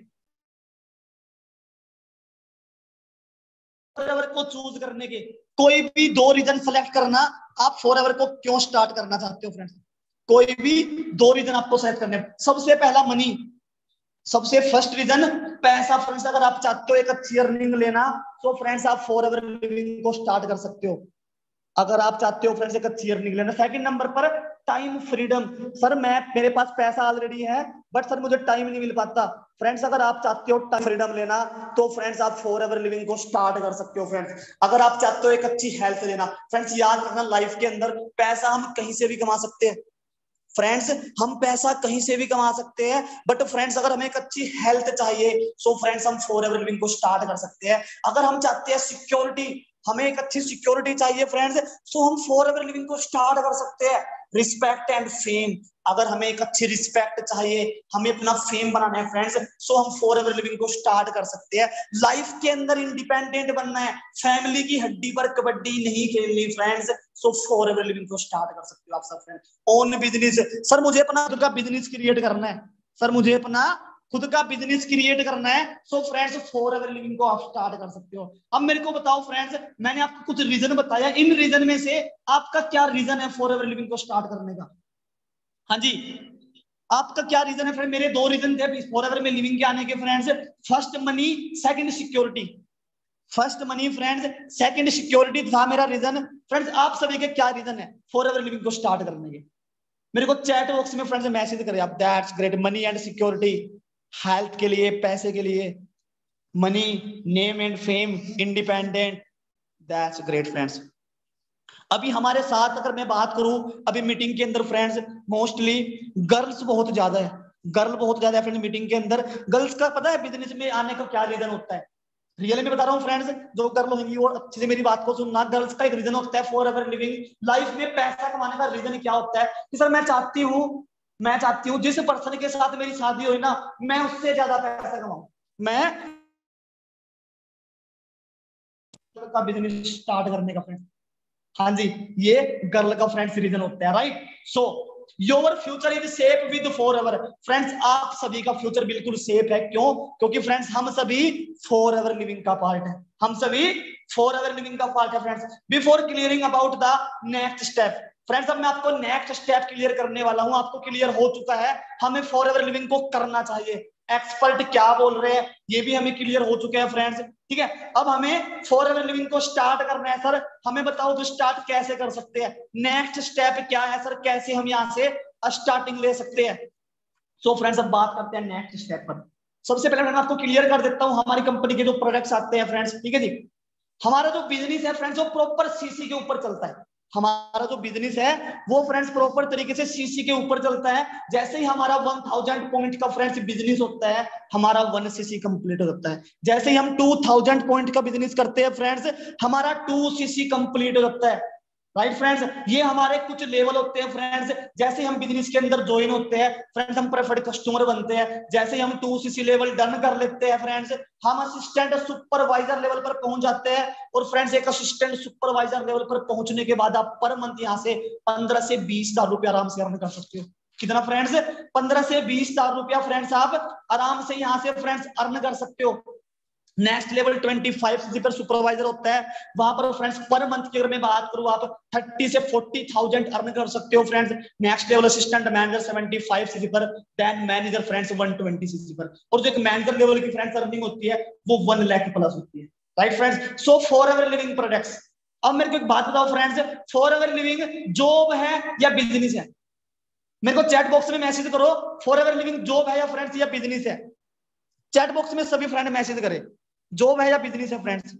फॉरएवर को चूज करने के। कोई भी दो रीजन सेलेक्ट करना, आप फॉरएवर को क्यों स्टार्ट करना चाहते हो फ्रेंड्स? कोई भी दो रीजन आपको सेलेक्ट करने। सबसे पहला मनी, सबसे फर्स्ट रीजन पैसा फ्रेंड्स। अगर आप चाहते हो एक अच्छी अर्निंग लेना, तो फ्रेंड्स आप फॉरएवर लिविंग को स्टार्ट कर सकते हो, अगर आप चाहते हो फ्रेंड्स एक अच्छी अर्निंग लेना। सेकंड नंबर पर टाइम फ्रीडम। सर मैं, मेरे पास पैसा ऑलरेडी है, बट सर मुझे टाइम नहीं मिल पाता। फ्रेंड्स अगर आप चाहते हो टाइम फ्रीडम लेना, तो फ्रेंड्स आप फॉरएवर लिविंग को स्टार्ट कर सकते हो फ्रेंड्स। अगर आप चाहते हो एक अच्छी हेल्थ लेना, फ्रेंड्स याद रखना, लाइफ के अंदर पैसा हम कहीं से भी कमा सकते हैं फ्रेंड्स, हम पैसा कहीं से भी कमा सकते हैं, बट फ्रेंड्स अगर हमें एक अच्छी हेल्थ चाहिए, सो फ्रेंड्स हम फॉरएवर लिविंग को स्टार्ट कर सकते हैं। अगर हम चाहते हैं सिक्योरिटी, हमें एक अच्छी सिक्योरिटी चाहिए फ्रेंड्स, सो हम फॉर एवर लिविंग को स्टार्ट कर सकते हैं। रिस्पेक्ट एंड फेम, अगर हमें एक अच्छी रिस्पेक्ट चाहिए, हमें अपना फेम बनाना है फ्रेंड्स, सो हम फॉर एवर लिविंग को स्टार्ट कर सकते हैं। लाइफ के अंदर इंडिपेंडेंट बनना है, फैमिली की हड्डी पर कबड्डी नहीं खेलनी friends, so Forever Living को स्टार्ट कर सकते हो आप सब फ्रेंड्स। ओन बिजनेस, सर मुझे अपना खुद का बिजनेस क्रिएट करना है, सर मुझे अपना खुद का बिजनेस क्रिएट करना है, so friends Forever Living को आप स्टार्ट कर सकते हो। अब मेरे को बताओ फ्रेंड्स, मैंने आपको कुछ रीजन बताया, इन रीजन में से आपका क्या रीजन है फॉर एवर लिविंग को स्टार्ट करने का? हाँ जी, आपका क्या रीजन है फ्रेंड? मेरे दो रीजन थे फॉर एवर में लिविंग के आने के friends. First money, second security. First money friends, second security था मेरा रीजन। फ्रेंड्स आप सभी के क्या रीजन है फॉर एवर लिविंग को स्टार्ट करने के? मेरे को चैट बॉक्स में फ्रेंड्स मैसेज करें आप। That's great. Money and security, health के लिए, पैसे के लिए, money, name and fame, independent, that's great friends. अभी हमारे साथ अगर मैं बात करूं, अभी मीटिंग के अंदर फ्रेंड्स मोस्टली गर्ल्स बहुत ज्यादा है, गर्ल बहुत ज्यादा है फ्रेंड्स मीटिंग के अंदर। गर्ल्स का पता है बिजनेस में आने का क्या रीजन होता है? रियली में बता रहा हूँ फ्रेंड्स, जो गर्ल होंगी वो अच्छे से मेरी बात को सुनना। गर्ल्स का एक रीजन होता है फॉर एवर लिविंग लाइफ में पैसा कमाने का रीजन क्या होता है कि सर मैं चाहती हूँ मैं चाहती हूँ जिस पर्सन के साथ मेरी शादी हुई ना, मैं उससे ज्यादा पैसा कमाऊं, मैं का बिजनेस स्टार्ट करने का फ्रेंड्स। हाँ जी, ये गर्ल का फ्रेंड्स रीजन होता है, right? So your future is safe with Forever. Friends आप सभी का फ्यूचर बिल्कुल सेफ है, क्यों? क्योंकि फ्रेंड्स हम सभी फॉर एवर लिविंग का पार्ट है, हम सभी फॉर एवर लिविंग का पार्ट है friends. Before clearing about the next step, friends अब मैं आपको नेक्स्ट स्टेप क्लियर करने वाला हूं। आपको क्लियर हो चुका है हमें फॉर एवर लिविंग को करना चाहिए, एक्सपर्ट क्या बोल रहे हैं ये भी हमें क्लियर हो चुके हैं फ्रेंड्स, ठीक है? अब हमें फॉर एवर लिविंग को स्टार्ट करना है। सर हमें बताओ तो स्टार्ट कैसे कर सकते हैं, नेक्स्ट स्टेप क्या है सर, कैसे हम यहाँ से स्टार्टिंग ले सकते हैं? सो फ्रेंड्स अब बात करते हैं नेक्स्ट स्टेप पर। सबसे पहले मैं आपको क्लियर कर देता हूँ हमारी कंपनी के जो प्रोडक्ट्स आते हैं फ्रेंड्स, ठीक है जी? हमारा जो बिजनेस है फ्रेंड्स वो प्रॉपर सीसी के ऊपर चलता है। हमारा जो बिजनेस है वो फ्रेंड्स प्रॉपर तरीके से सीसी के ऊपर चलता है। जैसे ही हमारा वन थाउजेंड पॉइंट का फ्रेंड्स बिजनेस होता है, हमारा वन सीसी कंप्लीट हो जाता है। जैसे ही हम टू थाउजेंड पॉइंट का बिजनेस करते हैं फ्रेंड्स, हमारा टू सीसी कंप्लीट हो जाता है, राइट फ्रेंड्स? ये हमारे कुछ लेवल होते हैं फ्रेंड्स। जैसे हम बिजनेस के अंदर ज्वाइन होते हैं फ्रेंड्स, हम प्रेफर्ड कस्टमर बनते हैं। जैसे हम टू सीसी लेवल डन कर लेते हैं फ्रेंड्स, हम असिस्टेंट सुपरवाइजर लेवल पर पहुंच जाते हैं। और फ्रेंड्स एक असिस्टेंट सुपरवाइजर लेवल पर पहुंचने के बाद आप पर मंथ यहाँ से पंद्रह से बीस हजार रुपया आराम से अर्न कर सकते हो। कितना फ्रेंड्स? पंद्रह से बीस हजार रुपया फ्रेंड्स आप आराम से यहाँ से फ्रेंड्स अर्न कर सकते हो। नेक्स्ट लेवल पच्चीस सीसी पर सुपरवाइजर होता है, वहां पर फ्रेंड्स पर मंथ की अगर मैं बात करूं आप तीस से चालीस हज़ार अर्न कर सकते हो friends. Next level assistant manager पचहत्तर सीसी पर, देन मैनेजर फ्रेंड्स एक सौ बीस सीसी पर। और जो एक मैनेजर लेवल की फ्रेंड्स अर्निंग होती है वो एक लाख प्लस होती है, right friends? So Forever Living products. अब मेरे को एक बात बताओ friends, Forever Living job है या बिजनेस है? मेरे को चैट बॉक्स में मैसेज करो, फॉर एवर लिविंग जॉब है या फ्रेंड्स या बिजनेस है? चैट बॉक्स में सभी फ्रेंड मैसेज करें, जॉब है या बिजनेस है friends?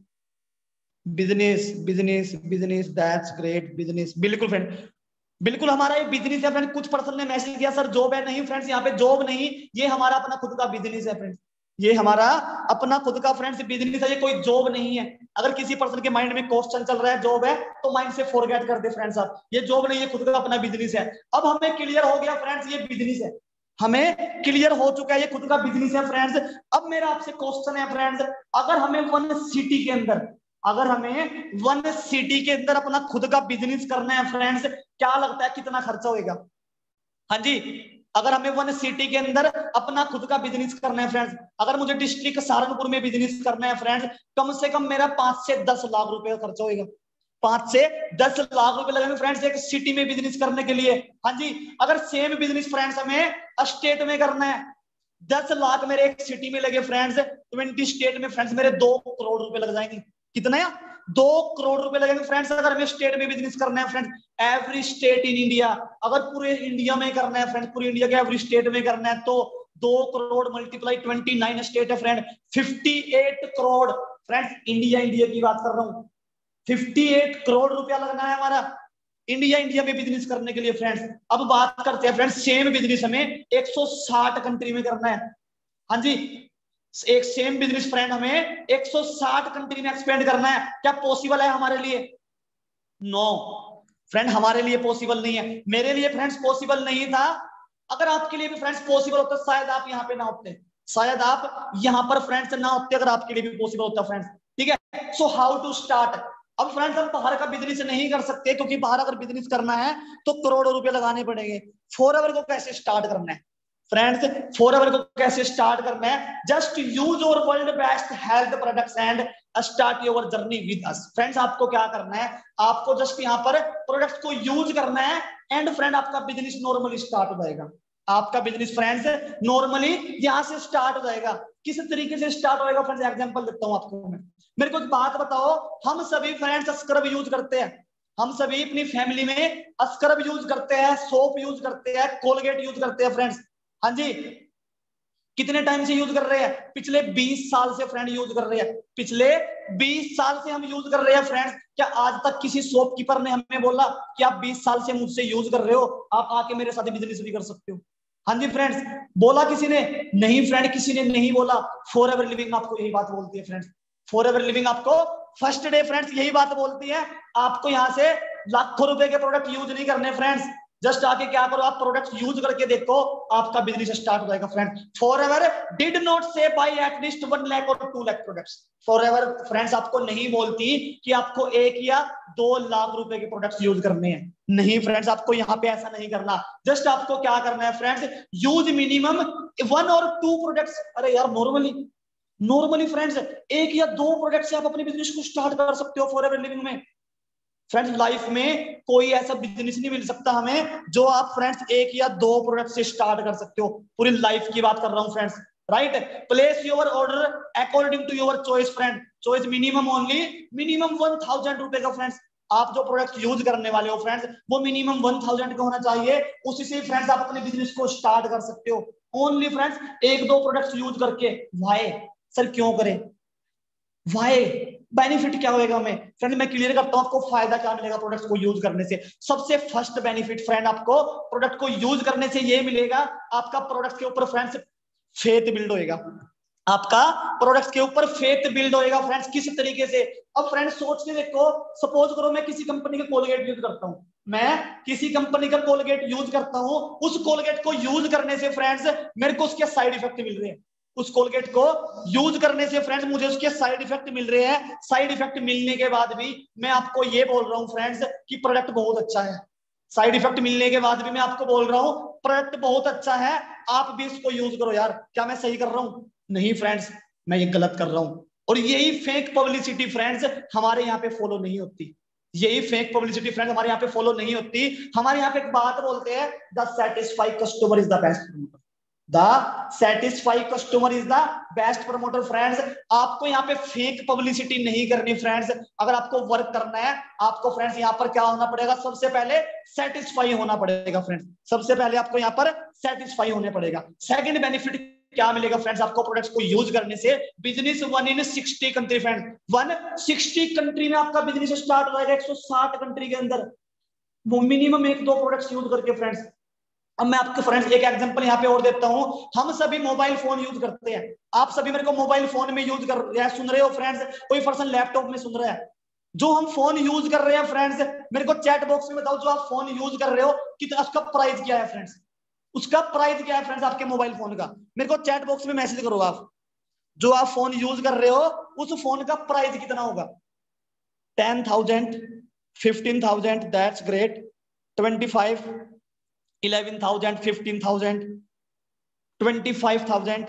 Business, business, business, that's great, business. बिल्कुल फ्रेंड, बिल्कुल हमारा ये बिजनेस है फ्रेंड। कुछ पर्सन ने मैसेज किया सर जॉब है, नहीं फ्रेंड्स यहाँ पे जॉब नहीं, ये हमारा अपना खुद का बिजनेस है फ्रेंड्स, ये हमारा अपना खुद का फ्रेंड्स बिजनेस है, ये कोई जॉब नहीं है। अगर किसी पर्सन के माइंड में क्वेश्चन चल रहा है जॉब है, तो माइंड से फॉरगेट कर दे फ्रेंड्स आप, ये जॉब नहीं है, खुद का अपना बिजनेस है। अब हमें क्लियर हो गया फ्रेंड्स ये बिजनेस है, हमें क्लियर हो चुका है ये खुद का बिजनेस है फ्रेंड्स। अब मेरा आपसे क्वेश्चन है फ्रेंड्स, अगर हमें वन सिटी के अंदर अगर हमें वन सिटी के अंदर अपना खुद का बिजनेस करना है फ्रेंड्स, क्या लगता है कितना खर्चा होगा? हाँ जी, अगर हमें वन सिटी के अंदर अपना खुद का बिजनेस करना है फ्रेंड्स, अगर मुझे डिस्ट्रिक्ट सहारनपुर में बिजनेस करना है फ्रेंड्स, कम से कम मेरा पांच से दस लाख रुपए का खर्चा होगा। पांच से दस लाख रुपए लगेंगे फ्रेंड्स एक सिटी में बिजनेस करने के लिए। हाँ जी, अगर सेम बिजनेस फ्रेंड्स हमें स्टेट में करना है, दस लाख मेरे एक सिटी में लगे फ्रेंड्स, ट्वेंटी स्टेट में फ्रेंड्स मेरे दो करोड़ रुपए लग जाएंगे। कितना है? दो करोड़ रुपए लगेंगे फ्रेंड्स अगर हमें स्टेट में बिजनेस करना है friends. Every state in India, अगर पूरे इंडिया में करना है फ्रेंड्स, पूरे इंडिया के एवरी स्टेट में करना है, तो दो crore multiply twenty nine state है friend, fifty eight crore friends. India India की बात कर रहा हूँ, अट्ठावन करोड़ रुपया लगना है हमारा इंडिया इंडिया में बिजनेस करने के लिए फ्रेंड्स। अब बात करते हैं फ्रेंड्स सेम बिजनेस हमें एक सौ साठ कंट्री में करना है। हाँ जी, एक सेम बिजनेस फ्रेंड हमें एक सौ साठ कंट्री में एक्सपेंड करना है, क्या पॉसिबल है हमारे लिए? नो फ्रेंड, हमारे लिए पॉसिबल नहीं है। मेरे लिए फ्रेंड्स पॉसिबल नहीं था। अगर आपके लिए भी फ्रेंड्स पॉसिबल होता, शायद आप यहाँ पे ना होते, शायद आप यहाँ पर फ्रेंड्स ना होते, अगर आपके लिए भी पॉसिबल होता फ्रेंड्स। ठीक है, सो हाउ टू स्टार्ट। अब फ्रेंड्स हम बाहर का बिजनेस नहीं कर सकते, क्योंकि बाहर अगर बिजनेस करना है तो करोड़ों रुपए लगाने पड़ेंगे। फॉरएवर को कैसे स्टार्ट करना है फ्रेंड्स? फॉरएवर को कैसे स्टार्ट करना है? Just use your world best health products and start your journey with us. Friends आपको क्या करना है? आपको जस्ट यहाँ पर प्रोडक्ट्स को यूज करना है एंड फ्रेंड आपका बिजनेस नॉर्मली स्टार्ट हो जाएगा। आपका बिजनेस फ्रेंड्स नॉर्मली यहाँ से स्टार्ट हो जाएगा। किस तरीके से स्टार्ट होएगा फ्रेंड्स? एग्जांपल देता हूँ आपको मैं। मेरे को एक बात बताओ, हम सभी फ्रेंड्स स्क्रब यूज करते हैं, हम सभी अपनी फैमिली में स्क्रब यूज करते हैं, सोप यूज करते हैं, कोलगेट यूज करते हैं फ्रेंड्स। हाँ जी, कितने टाइम से यूज कर रहे हैं? पिछले बीस साल से फ्रेंड यूज कर रहे हैं, पिछले बीस साल से हम यूज कर रहे हैं फ्रेंड्स। क्या आज तक किसी शॉपकीपर ने हमें बोला कि आप बीस साल से मुझसे यूज कर रहे हो, आप आके मेरे साथ बिजनेस भी कर सकते हो? हाँ जी फ्रेंड्स, बोला किसी ने? नहीं फ्रेंड, किसी ने नहीं बोला। फॉरएवर लिविंग आपको यही बात बोलती है फ्रेंड्स। फॉरएवर लिविंग आपको फर्स्ट डे फ्रेंड्स यही बात बोलती है, आपको यहाँ से लाखों रुपए के प्रोडक्ट यूज नहीं करने फ्रेंड्स। जस्ट आके क्या करो, आप प्रोडक्ट यूज करके देखो, आपका बिजनेस स्टार्ट हो जाएगा friend. Forever did not say buy at least one lakh और two lakh products. Forever friends आपको नहीं बोलती कि आपको एक या दो लाख रुपए के प्रोडक्ट्स यूज करने हैं। नहीं फ्रेंड्स, आपको यहाँ पे ऐसा नहीं करना। जस्ट आपको क्या करना है फ्रेंड्स? यूज मिनिमम वन और टू प्रोडक्ट्स। अरे यार, नॉर्मली नॉर्मली फ्रेंड्स एक या दो प्रोडक्ट से आप अपने बिजनेस को स्टार्ट कर सकते हो फॉरएवर लिविंग में। फ्रेंड्स लाइफ में कोई ऐसा बिजनेस नहीं मिल सकता हमें जो आप फ्रेंड्स एक या दो प्रोडक्ट से स्टार्ट कर सकते हो। पूरी लाइफ की बात कर रहा हूं friends, right? Place your order according to your choice friend. Choice minimum only minimum one thousand रुपए का फ्रेंड्स। आप जो प्रोडक्ट यूज करने वाले हो फ्रेंड्स वो मिनिमम वन थाउजेंड का होना चाहिए, उसी से फ्रेंड्स आप अपने बिजनेस को स्टार्ट कर सकते हो। ओनली फ्रेंड्स एक दो प्रोडक्ट्स यूज करके। वाई सर, क्यों करें? वाई बेनिफिट क्या होएगा हमें? फ्रेंड मैं क्लियर करता हूं आपको फायदा क्या मिलेगा प्रोडक्ट को यूज करने से। सबसे फर्स्ट बेनिफिट फ्रेंड आपको प्रोडक्ट को यूज करने से ये मिलेगा, आपका प्रोडक्ट के ऊपर फ्रेंड्स फेथ बिल्ड होएगा। आपका प्रोडक्ट के ऊपर फेथ बिल्ड होएगा फ्रेंड्स। किस तरीके से? अब फ्रेंड्स सोच के देखो, सपोज करो मैं किसी कंपनी का कोलगेट यूज करता हूं, मैं किसी कंपनी का कोलगेट यूज करता हूं, उस कोलगेट को यूज करने से फ्रेंड्स मेरे को उसके साइड इफेक्ट मिल रहे हैं। उस कोलगेट को यूज करने से फ्रेंड्स मुझे उसके साइड इफेक्ट मिल रहे हैं। साइड इफेक्ट मिलने के बाद भी मैं आपको ये बोल रहा हूं फ्रेंड्स कि प्रोडक्ट बहुत अच्छा है। साइड इफेक्ट मिलने के बाद भी मैं आपको बोल रहा हूं प्रोडक्ट बहुत अच्छा है, आप भी इसको यूज करो। यार क्या मैं सही कर रहा हूं? नहीं फ्रेंड्स, मैं ये गलत कर रहा हूं। और यही फेक पब्लिसिटी फ्रेंड्स हमारे यहाँ पे फॉलो नहीं होती। यही फेक पब्लिसिटी फ्रेंड्स हमारे यहाँ पे फॉलो नहीं होती। हमारे यहाँ पे एक बात बोलते हैं, the satisfied customer is the best promoter. The satisfied customer is the best promoter friends. आपको यहाँ पे फेक पब्लिसिटी नहीं करनी फ्रेंड्स। अगर आपको वर्क करना है, आपको फ्रेंड्स यहाँ पर क्या होना पड़ेगा? सबसे पहले सेटिस्फाई होना पड़ेगा फ्रेंड्स। सबसे पहले आपको यहाँ पर सेटिस्फाई होने पड़ेगा। सेकंड बेनिफिट क्या मिलेगा फ्रेंड्स आपको प्रोडक्ट्स को यूज करने से? Business one in sixty country friend. One sixty country में आपका बिजनेस स्टार्ट हो जाएगा, एक सौ साठ कंट्री के अंदर, वो मिनिमम एक दो प्रोडक्ट्स यूज करके फ्रेंड्स। अब मैं आपको फ्रेंड्स एक एग्जांपल यहाँ पे और देता हूं। हम सभी मोबाइल फोन यूज करते हैं, आप सभी मेरे को मोबाइल फोन में यूज कर रहे हैं, सुन रहे हो फ्रेंड्स? कोई पर्सन लैपटॉप में सुन रहा है। जो हम फोन यूज कर रहे हैं फ्रेंड्स, मेरे को चैट बॉक्स में बताओ, जो आप फोन यूज कर रहे हो कितना, उसका प्राइस क्या है फ्रेंड्स? उसका प्राइस क्या है फ्रेंड्स आपके मोबाइल फोन का? मेरे को चैट बॉक्स में मैसेज करो आप, जो आप फोन यूज कर रहे हो उस फोन का प्राइस कितना होगा? Ten thousand, fifteen thousand, that's great. Twenty five, eleven thousand, fifteen thousand, twenty five thousand,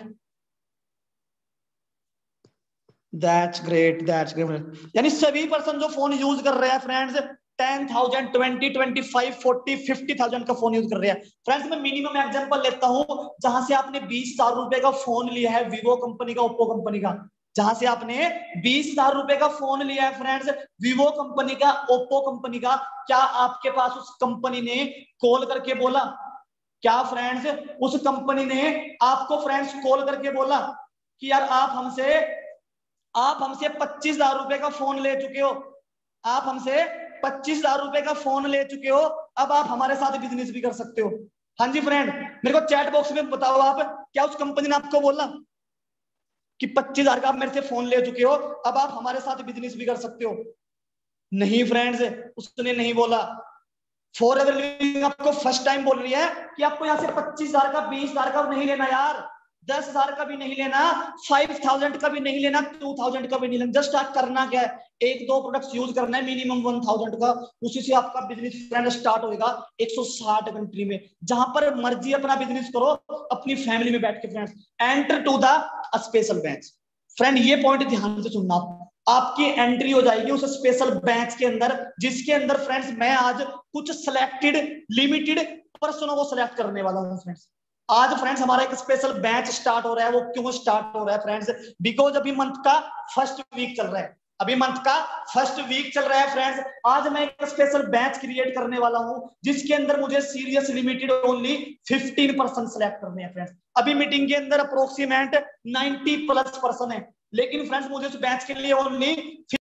that's great, that's great. यानी सभी पर्सन जो फोन यूज कर रहे हैं friends ten thousand, twenty, twenty five, forty, fifty thousand का phone use कर रहे हैं फ्रेंड्स। मैं मिनिमम एग्जांपल लेता हूं, जहां से आपने बीस हजार रुपए का फोन लिया है, वीवो कंपनी का, ओप्पो कंपनी का, जहां से आपने बीस हजार रुपए का फोन लिया है फ्रेंड्स, वीवो कंपनी का, ओप्पो कंपनी का, क्या आपके पास उस कंपनी ने कॉल करके बोला? क्या फ्रेंड्स उस कंपनी ने आपको फ्रेंड्स कॉल करके बोला कि यार आप हमसे आप हमसे पच्चीस हजार रुपए का फोन ले चुके हो, आप हमसे पच्चीस हजार रुपए का फोन ले चुके हो, अब आप हमारे साथ बिजनेस भी कर सकते हो? हाँ जी फ्रेंड, मेरे को चैट बॉक्स में बताओ आप, क्या उस कंपनी ने आपको बोला? कि पच्चीस हजार का आप मेरे से फोन ले चुके हो, अब आप हमारे साथ बिजनेस भी कर सकते हो? नहीं फ्रेंड्स, उसने नहीं बोला। फॉरएवर लिविंग आपको फर्स्ट टाइम बोल रही है कि आपको यहाँ से पच्चीस हजार का, बीस हजार का नहीं लेना यार, दस हजार का भी नहीं लेना, फाइव थाउजेंड का भी नहीं लेना, टू थाउजेंड का भी नहीं लेना। जस्ट आप करना क्या है, एक दो प्रोडक्ट्स यूज करना है मिनिमम वन थाउजेंड का, उसी से आपका बिजनेस फ्रेंड स्टार्ट होगा एक सौ साठ कंट्री में, जहां पर मर्जी अपना बिजनेस करो अपनी फैमिली में बैठ के friends. Enter to the special batch. Friend ये पॉइंट ध्यान से सुनना, आपकी एंट्री हो जाएगी उस स्पेशल बैच के अंदर, जिसके अंदर फ्रेंड्स मैं आज कुछ सिलेक्टेड लिमिटेड पर्सनों को सिलेक्ट करने वाला हूं फ्रेंड्स। आज फ्रेंड्स हमारा एक स्पेशल बैच स्टार्ट हो रहा है। वो क्यों स्टार्ट हो रहा है फ्रेंड्स? बिकॉज अभी मंथ का फर्स्ट वीक चल रहा है, अभी मंथ का फर्स्ट वीक चल रहा है फ्रेंड्स। आज मैं एक स्पेशल बैच क्रिएट करने वाला हूं, जिसके अंदर मुझे serious limited only fifteen percent select करने हैं फ्रेंड्स। अभी मीटिंग के अंदर अप्रोक्सीमेट नाइंटी प्लस पर्सन है, लेकिन फ्रेंड्स मुझे उस बैच के लिए ओनली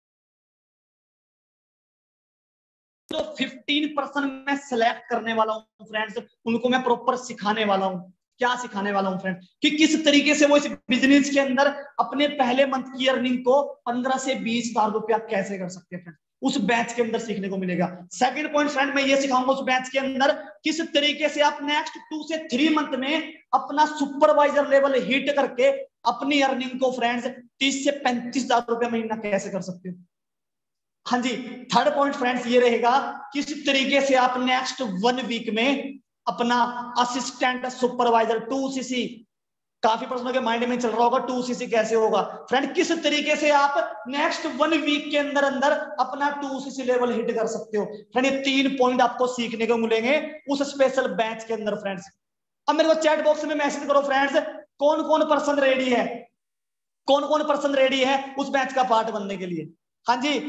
तो फिफ्टीन परसेंट मैं सिलेक्ट करने वाला हूं फ्रेंड्स। उनको मैं प्रॉपर सिखाने वाला हूं। क्या सिखाने वाला हूं फ्रेंड्स? कि किस तरीके से वो इस बिजनेस के अंदर अपने पहले मंथ की अर्निंग को पंद्रह से बीस हजार रुपया कैसे कर सकते हैं फ्रेंड्स, उस बैच के अंदर सीखने को मिलेगा। सेकंड पॉइंट फ्रेंड मैं ये सिखाऊंगा उस बैच के अंदर किस तरीके से आप नेक्स्ट टू से थ्री मंथ में अपना सुपरवाइजर लेवल हिट करके अपनी अर्निंग को फ्रेंड्स तीस से पैंतीस हजार रुपया महीना कैसे कर सकते हो। हाँ जी, थर्ड पॉइंट फ्रेंड्स ये रहेगा किस तरीके से आप नेक्स्ट वन वीक में अपना असिस्टेंट सुपरवाइजर टू सीसी, काफी पर्सनों के माइंड में चल रहा होगा टू सीसी कैसे होगा फ्रेंड, किस तरीके से आप नेक्स्ट वन वीक के अंदर अंदर अपना टू सीसी लेवल हिट कर सकते हो फ्रेंड। ये तीन पॉइंट आपको सीखने को मिलेंगे उस स्पेशल बैच के अंदर फ्रेंड्स। अब मेरे को चैट बॉक्स में मैसेज करो फ्रेंड्स, कौन कौन पर्सन रेडी है, कौन कौन पर्सन रेडी है उस बैच का पार्ट बनने के लिए। हाँ जी,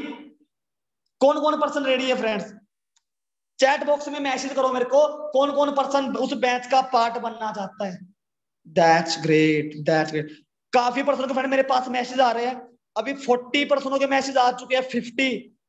कौन कौन पर्सन रेडी है फ्रेंड्स? चैट बॉक्स में मैसेज करो मेरे को, कौन कौन पर्सन उस बैच का पार्ट बनना चाहता है। That's great, that's great. काफी पर्सनों के फ्रेंड मेरे पास मैसेज आ रहे हैं। अभी फोर्टी पर्सनों के मैसेज आ चुके हैं, फिफ्टी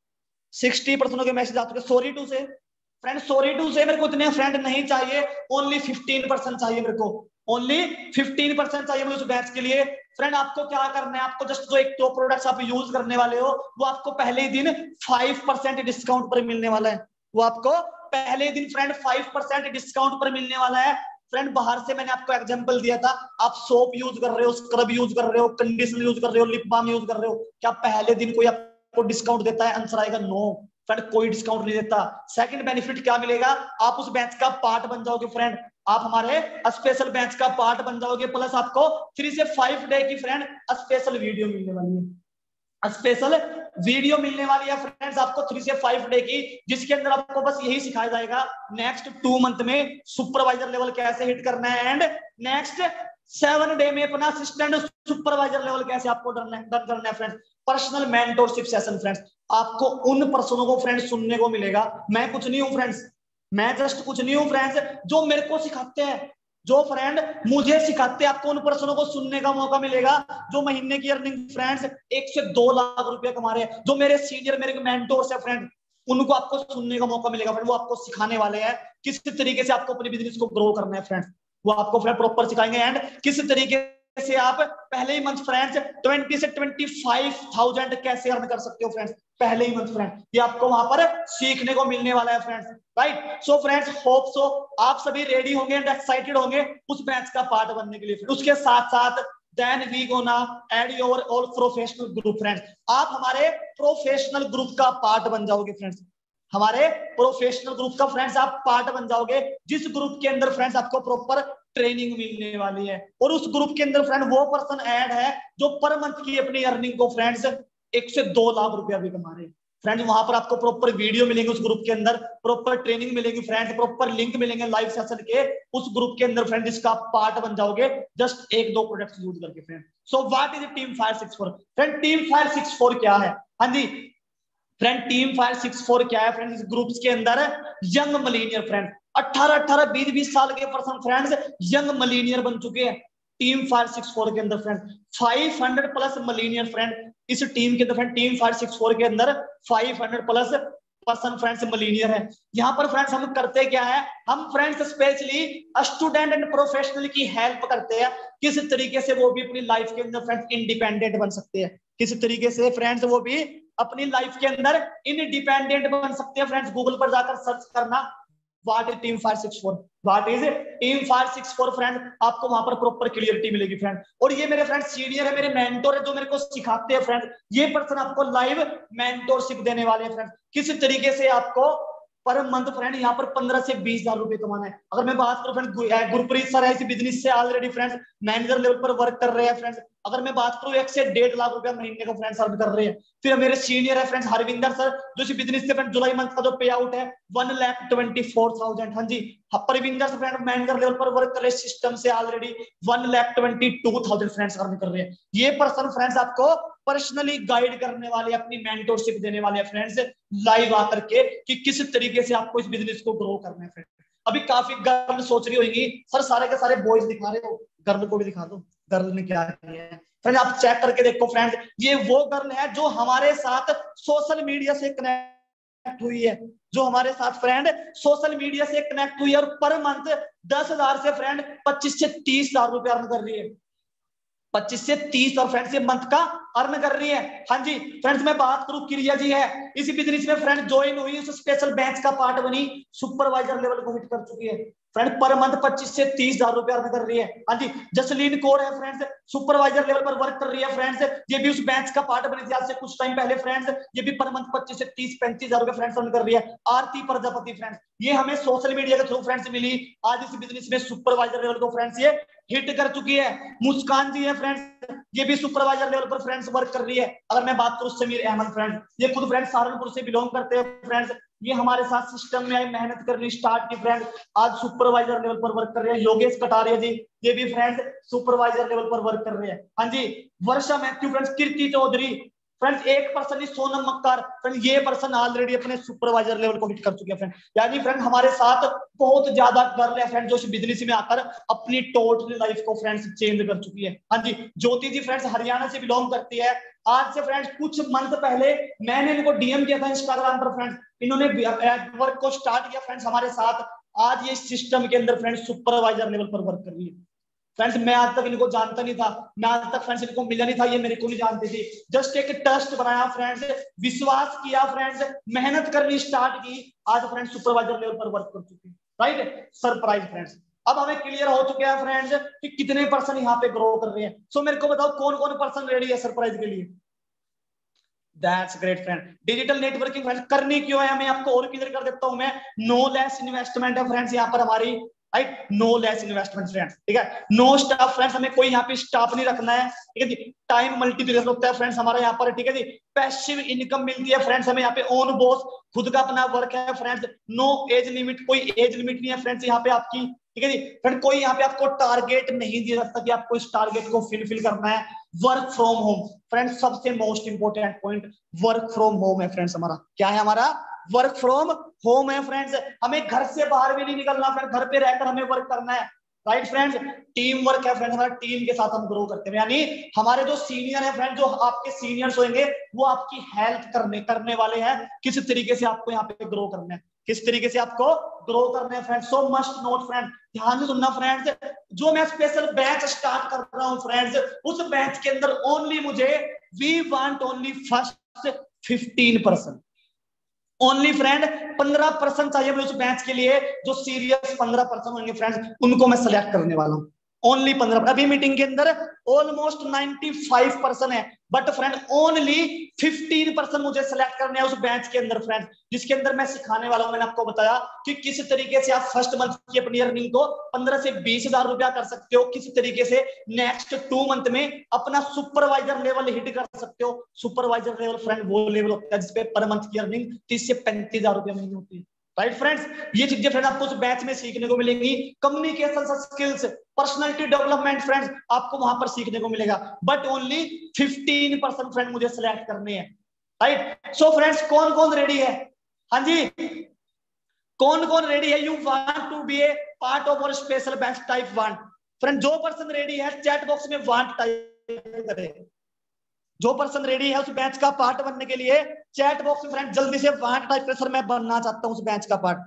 सिक्सटी पर्सनों के मैसेज आ चुके हैं। Sorry to say friend, sorry to say मेरे को इतने फ्रेंड नहीं चाहिए, ओनली फिफ्टीन परसेंट चाहिए मेरे को, ओनली फिफ्टीन परसेंट चाहिए मुझे उस बैच के लिए। फ्रेंड आपको क्या करना है, आपको जस्ट जो एक दो प्रोडक्ट्स आप यूज करने वाले हो वो आपको पहले ही दिन फाइव परसेंट डिस्काउंट पर मिलने वाला है। वो आपको पहले दिन फ्रेंड फाइव परसेंट डिस्काउंट पर मिलने वाला है फ्रेंड। बाहर से मैंने आपको एग्जांपल दिया था, आप सोप यूज कर रहे हो, स्क्रब यूज कर रहे हो, कंडीशनर यूज कर रहे हो, लिप बाम यूज कर रहे हो, क्या पहले दिन कोई आपको डिस्काउंट देता है? आंसर आएगा नो फ्रेंड, कोई डिस्काउंट नहीं देता। सेकंड बेनिफिट क्या मिलेगा, आप उस बैच का पार्ट बन जाओगे फ्रेंड, आप हमारे स्पेशल बैच का पार्ट बन जाओगे, प्लस आपको थ्री से फाइव डे की फ्रेंड स्पेशल वीडियो मिलने वाली है, स्पेशल वीडियो मिलने वाली है फ्रेंड्स आपको थ्री से फाइव डे की, जिसके अंदर आपको बस यही सिखाया जाएगा नेक्स्ट टू मंथ में सुपरवाइजर लेवल कैसे हिट करना है, एंड नेक्स्ट सेवन डे में अपना असिस्टेंट सुपरवाइजर लेवल कैसे आपको डन करना है friends. Personal mentorship session friends, आपको उन पर्सनों को फ्रेंड्स सुनने को मिलेगा। मैं कुछ नहीं हूं फ्रेंड्स, मैं जस्ट कुछ नहीं हूं फ्रेंड्स, जो मेरे को सिखाते हैं, जो फ्रेंड मुझे सिखाते हैं, आपको उन पर्सनों को सुनने का मौका मिलेगा जो महीने की अर्निंग फ्रेंड्स एक से दो लाख रुपए कमा रहे हैं, जो मेरे सीनियर मेरे मेंटोर्स है फ्रेंड, उनको आपको सुनने का मौका मिलेगा फ्रेंड। वो आपको सिखाने वाले हैं किस तरीके से आपको अपने बिजनेस को ग्रो करना है फ्रेंड्स, वो आपको फ्रेंड प्रॉपर सिखाएंगे, एंड किस तरीके से आप पहले ही मंथ फ्रेंड्स ट्वेंटी से ट्वेंटी फाइव थाउजेंड कैसे अर्न कर सकते हो फ्रेंड्स पहले ही मंथ फ्रेंड, ये आपको वहां पर सीखने को मिलने वाला है friends, right. So friends hope so आप सभी रेडी होंगे एंड एक्साइटेड होंगे उस बैच का पार्ट बनने के लिए। उसके साथ साथ then we gonna add your all professional group friends, आप हमारे प्रोफेशनल ग्रुप का पार्ट बन जाओगे फ्रेंड्स, हमारे प्रोफेशनल ग्रुप का फ्रेंड्स आप पार्ट बन जाओगे, जिस ग्रुप के अंदर फ्रेंड्स आपको प्रॉपर ट्रेनिंग मिलने वाली है, और उस ग्रुप के अंदर फ्रेंड वो पर्सन ऐड है जो पर मंथ की अपनी अर्निंग को फ्रेंड्स एक से दो लाख रुपया भी कमा रहे हैं फ्रेंड्स। वहां पर आपको प्रॉपर वीडियो मिलेंगे उस ग्रुप के अंदर, प्रॉपर ट्रेनिंग मिलेगी फ्रेंड्स, प्रॉपर लिंक मिलेंगे लाइव सेशन के उस ग्रुप के अंदर फ्रेंड, जिसका आप पार्ट बन जाओगे जस्ट एक दो प्रोडक्ट्स यूज करके friend. So what is team five six four friend, team five six four क्या है? हाँ जी friend, team five six four क्या है फ्रेंड? इस ग्रुप्स के अंदर यंग मिलेनियर फ्रेंड, अठारह अठारह बीस बीस साल के पर्सन फ्रेंड्स यंग मिलेनियर बन चुके हैं टीम फायर सिक्स फोर के अंदर friend. Five hundred plus millionaire friend इस टीम के अंदर friend, team five six four के अंदर five hundred plus person friends millionaire है। यहाँ पर फ्रेंड्स हम करते क्या है, हम friends specially student and professional की हेल्प करते हैं, किस तरीके से वो भी अपनी लाइफ के अंदर फ्रेंड्स इंडिपेंडेंट बन सकते हैं, किस तरीके से फ्रेंड्स वो भी अपनी लाइफ के अंदर इंडिपेंडेंट बन सकते हैं। फ्रेंड्स गूगल पर जाकर सर्च करना what is team five six four, what is team five six four friend, आपको वहां पर प्रॉपर क्लियरिटी मिलेगी फ्रेंड। और ये मेरे फ्रेंड सीनियर है, मेरे मेंटोर है, जो मेरे को सिखाते हैं फ्रेंड। ये पर्सन आपको लाइव मेंटोरशिप देने वाले हैं फ्रेंड, किस तरीके से आपको पर मंथ फ्रेंड यहाँ पर पंद्रह से बीस हजार रुपए कमाना है। अगर मैं बात करूं फ्रेंड, गुरप्रीत सर है इस बिजनेस से ऑलरेडी फ्रेंड्स मैनेजर लेवल पर वर्क कर रहे हैं फ्रेंड्स। अगर मैं बात करूं एक से डेढ़ लाख रुपया महीने का फ्रेंड्स अर्न कर रहे हैं। फिर मेरे सीनियर है फ्रेंड्स हरविंदर सर, जो इस बिजनेस से फ्रेंड जुलाई मंथ का जो पे आउट है one lakh twenty four thousand. हाँ जी, परविंदर से फ्रेंड मैनेजर लेवल पर वर्क कर रहे सिस्टम से already one lakh twenty two thousand friends earn कर रहे हैं। ये पर्सन फ्रेंड्स आपको पर्सनली गाइड करने वाले, अपनी मेंटोरशिप देने वाले फ्रेंड्स लाइव आकर के कि किस तरीके से आपको इस बिजनेस को ग्रो करना है फ्रेंड। अभी काफी गर्ल सोच रही होगी सर सारे के सारे बॉयज दिखा रहे हो, गर्ल को भी दिखा दो, गर्ल ने क्या किया है फ्रेंड। आप चेक करके देखो फ्रेंड्स, ये वो गर्ल है जो हमारे साथ सोशल मीडिया से कनेक्ट हुई है, जो हमारे साथ फ्रेंड सोशल मीडिया से कनेक्ट हुई है और पर मंथ दस हजार से फ्रेंड पच्चीस से तीस हजार रुपए अर्न कर रही है, पच्चीस से तीस और फ्रेंड्स ये मंथ का अर्न कर रही है। हाँ जी फ्रेंड्स, मैं बात करूं क्रिया जी है इसी बिजनेस में फ्रेंड ज्वाइन हुई, उस स्पेशल बैच का पार्ट बनी, सुपरवाइजर लेवल को हिट कर चुकी है फ्रेंड, पर मंथ पच्चीस से तीस हजार रुपए अर्न कर रही है। हाँ जी, जसलीन कौर है फ्रेंड्स, सुपरवाइजर लेवल पर वर्क कर रही है फ्रेंड्स, ये भी उस बैच का पार्ट बनी थी आज से कुछ टाइम पहले फ्रेंड्स, ये भी पर मंथ पच्चीस से तीस पैंतीस हजार रुपए फ्रेंड्स अर्न कर रही है। आरती प्रजापति फ्रेंड्स, ये हमें सोशल मीडिया के थ्रू फ्रेंड्स मिली, आज इस बिजनेस में सुपरवाइजर लेवल को फ्रेंड्स ये हिट कर चुकी है। मुस्कान जी है फ्रेंड्स, ये भी सुपरवाइजर लेवल पर फ्रेंड्स वर्क कर रही है। अगर मैं बात करूं समीर अहमद फ्रेंड्स, ये खुद फ्रेंड्स सहारनपुर से बिलोंग करते हैं फ्रेंड्स, ये हमारे साथ सिस्टम में आई मेहनत करनी स्टार्ट की फ्रेंड, आज सुपरवाइजर लेवल पर वर्क कर रहे हैं। योगेश कटारिया जी, ये भी फ्रेंड्स सुपरवाइजर लेवल पर वर्क कर रहे हैं। हाँ जी, Varsha Matthew friends, Kirti Chaudhary friends, एक पर्सन ही सोनम मक्कार फ्रेंड, ये पर्सन ऑलरेडी अपने सुपरवाइजर लेवल को हिट कर चुके हैं फ्रेंड। यानी फ्रेंड हमारे साथ बहुत ज्यादा गर्ल है फ्रेंड, जो इस बिजनेस में आकर अपनी टोटल लाइफ को फ्रेंड्स चेंज कर चुकी है। हाँ जी, ज्योति जी फ्रेंड्स हरियाणा से बिलोंग करती है, आज से फ्रेंड्स कुछ मंथ पहले मैंने इनको डीएम किया था इंस्टाग्राम पर फ्रेंड्स, इन्होंने वर्क को स्टार्ट किया फ्रेंड्स हमारे साथ, आज ये सिस्टम के अंदर फ्रेंड्स सुपरवाइजर लेवल पर वर्क कर रही है फ्रेंड्स। मैं आज तक इनको जानता नहीं था, मैं आज तक फ्रेंड्स इनको मिला नहीं था, ये मेरे को नहीं जानती थी, जस्ट एक ट्रस्ट बनाया फ्रेंड्स, विश्वास किया फ्रेंड्स, मेहनत करनी स्टार्ट की, आज फ्रेंड्स सुपरवाइजर लेवल पर वर्क कर चुकी है। Right, surprise friends. अब हमें क्लियर हो चुके हैं फ्रेंड्स कि कितने पर्सन यहाँ पे ग्रो कर रहे हैं। सो so, मेरे को बताओ कौन कौन पर्सन रेडी है सरप्राइज के लिए। That's great friend. Digital networking friends करनी क्यों है, मैं आपको और क्लियर कर देता हूं मैं, नो लेस इन्वेस्टमेंट है फ्रेंड्स यहाँ पर हमारी, right, no less investment friends, ठीक है, नो स्टाफ फ्रेंड्स, हमें कोई यहाँ पे स्टाफ नहीं रखना है, ठीक है जी, टाइम मल्टीप्लिकेशन होता है फ्रेंड्स हमारा यहाँ पर, ठीक है जी, पैसिव इनकम मिलती है फ्रेंड्स हमें यहाँ पे, ओन बॉस, खुद का अपना वर्क है फ्रेंड्स, नो एज लिमिट, कोई एज लिमिट नहीं है फ्रेंड्स यहाँ पे आपकी, ठीक है जी फ्रेंड, कोई यहाँ पे आपको टारगेट नहीं दिया जाता कि आपको इस टारगेट को फिलफिल करना है। वर्क फ्रॉम होम फ्रेंड्स, सबसे most important point work from home है फ्रेंड्स, हमारा क्या है, हमारा वर्क फ्रॉम होम है फ्रेंड्स, हमें घर से बाहर भी नहीं निकलना फ्रेंड, घर पे रहकर हमें वर्क करना है। राइट फ्रेंड्स, टीम वर्क है फ्रेंड्स, हमारा टीम के साथ हम ग्रो करते हैं, यानी हमारे जो सीनियर है फ्रेंड, जो आपके सीनियर्स होंगे वो आपकी हेल्प करने करने वाले हैं, किस तरीके से आपको यहाँ पे ग्रो करना है, किस तरीके से आपको ग्रो करना है friends. So must note friend, ध्यान से सुनना फ्रेंड्स, जो मैं स्पेशल बैच स्टार्ट कर रहा हूँ फ्रेंड्स, उस बैच के अंदर ओनली मुझे we want only first fifteen percent, only friend पंद्रह परसेंट चाहिए मुझे उस बैच के लिए, जो सीरियस पंद्रह परसेंट होंगे फ्रेंड्स, उनको मैं सेलेक्ट करने वाला हूँ, ओनली पंद्रह। अभी मीटिंग के अंदर ऑलमोस्ट पचानवे परसेंट है, बट फ्रेंड ओनली पंद्रह परसेंट मुझे सेलेक्ट करने हैं उस बैच के अंदर फ्रेंड, जिसके अंदर मैं सिखाने वाला हूं। मैंने आपको बताया कि किस तरीके से आप फर्स्ट मंथ की अपनी अर्निंग को पंद्रह से बीस हजार रुपया कर सकते हो, किस तरीके से नेक्स्ट टू मंथ में अपना सुपरवाइजर लेवल हिट कर सकते हो। सुपरवाइजर लेवल फ्रेंड वो लेवल होता है जिसपे पर मंथ की अर्निंग तीस से पैंतीस हजार रुपया महीने होती है। राइट फ्रेंड्स, ये चीजें फ्रेंड आपको उस बैच में सीखने को मिलेंगी। Communication skills, personality development friends आपको वहां पर सीखने को मिलेगा, बट ओनली पंद्रह परसेंट फ्रेंड मुझे सिलेक्ट करने हैं। राइट, सो फ्रेंड्स कौन कौन रेडी है, हाँ जी कौन कौन रेडी है, you want to be a part of our special batch type one friend, जो पर्सन रेडी है चैट बॉक्स में वांट टाइप करें, जो पर्सन रेडी है उस बैच का पार्ट बनने के लिए चैट बॉक्स में फ्रेंड जल्दी से वाट टाइप करें, सर मैं बनना चाहता हूं उस बैच का part.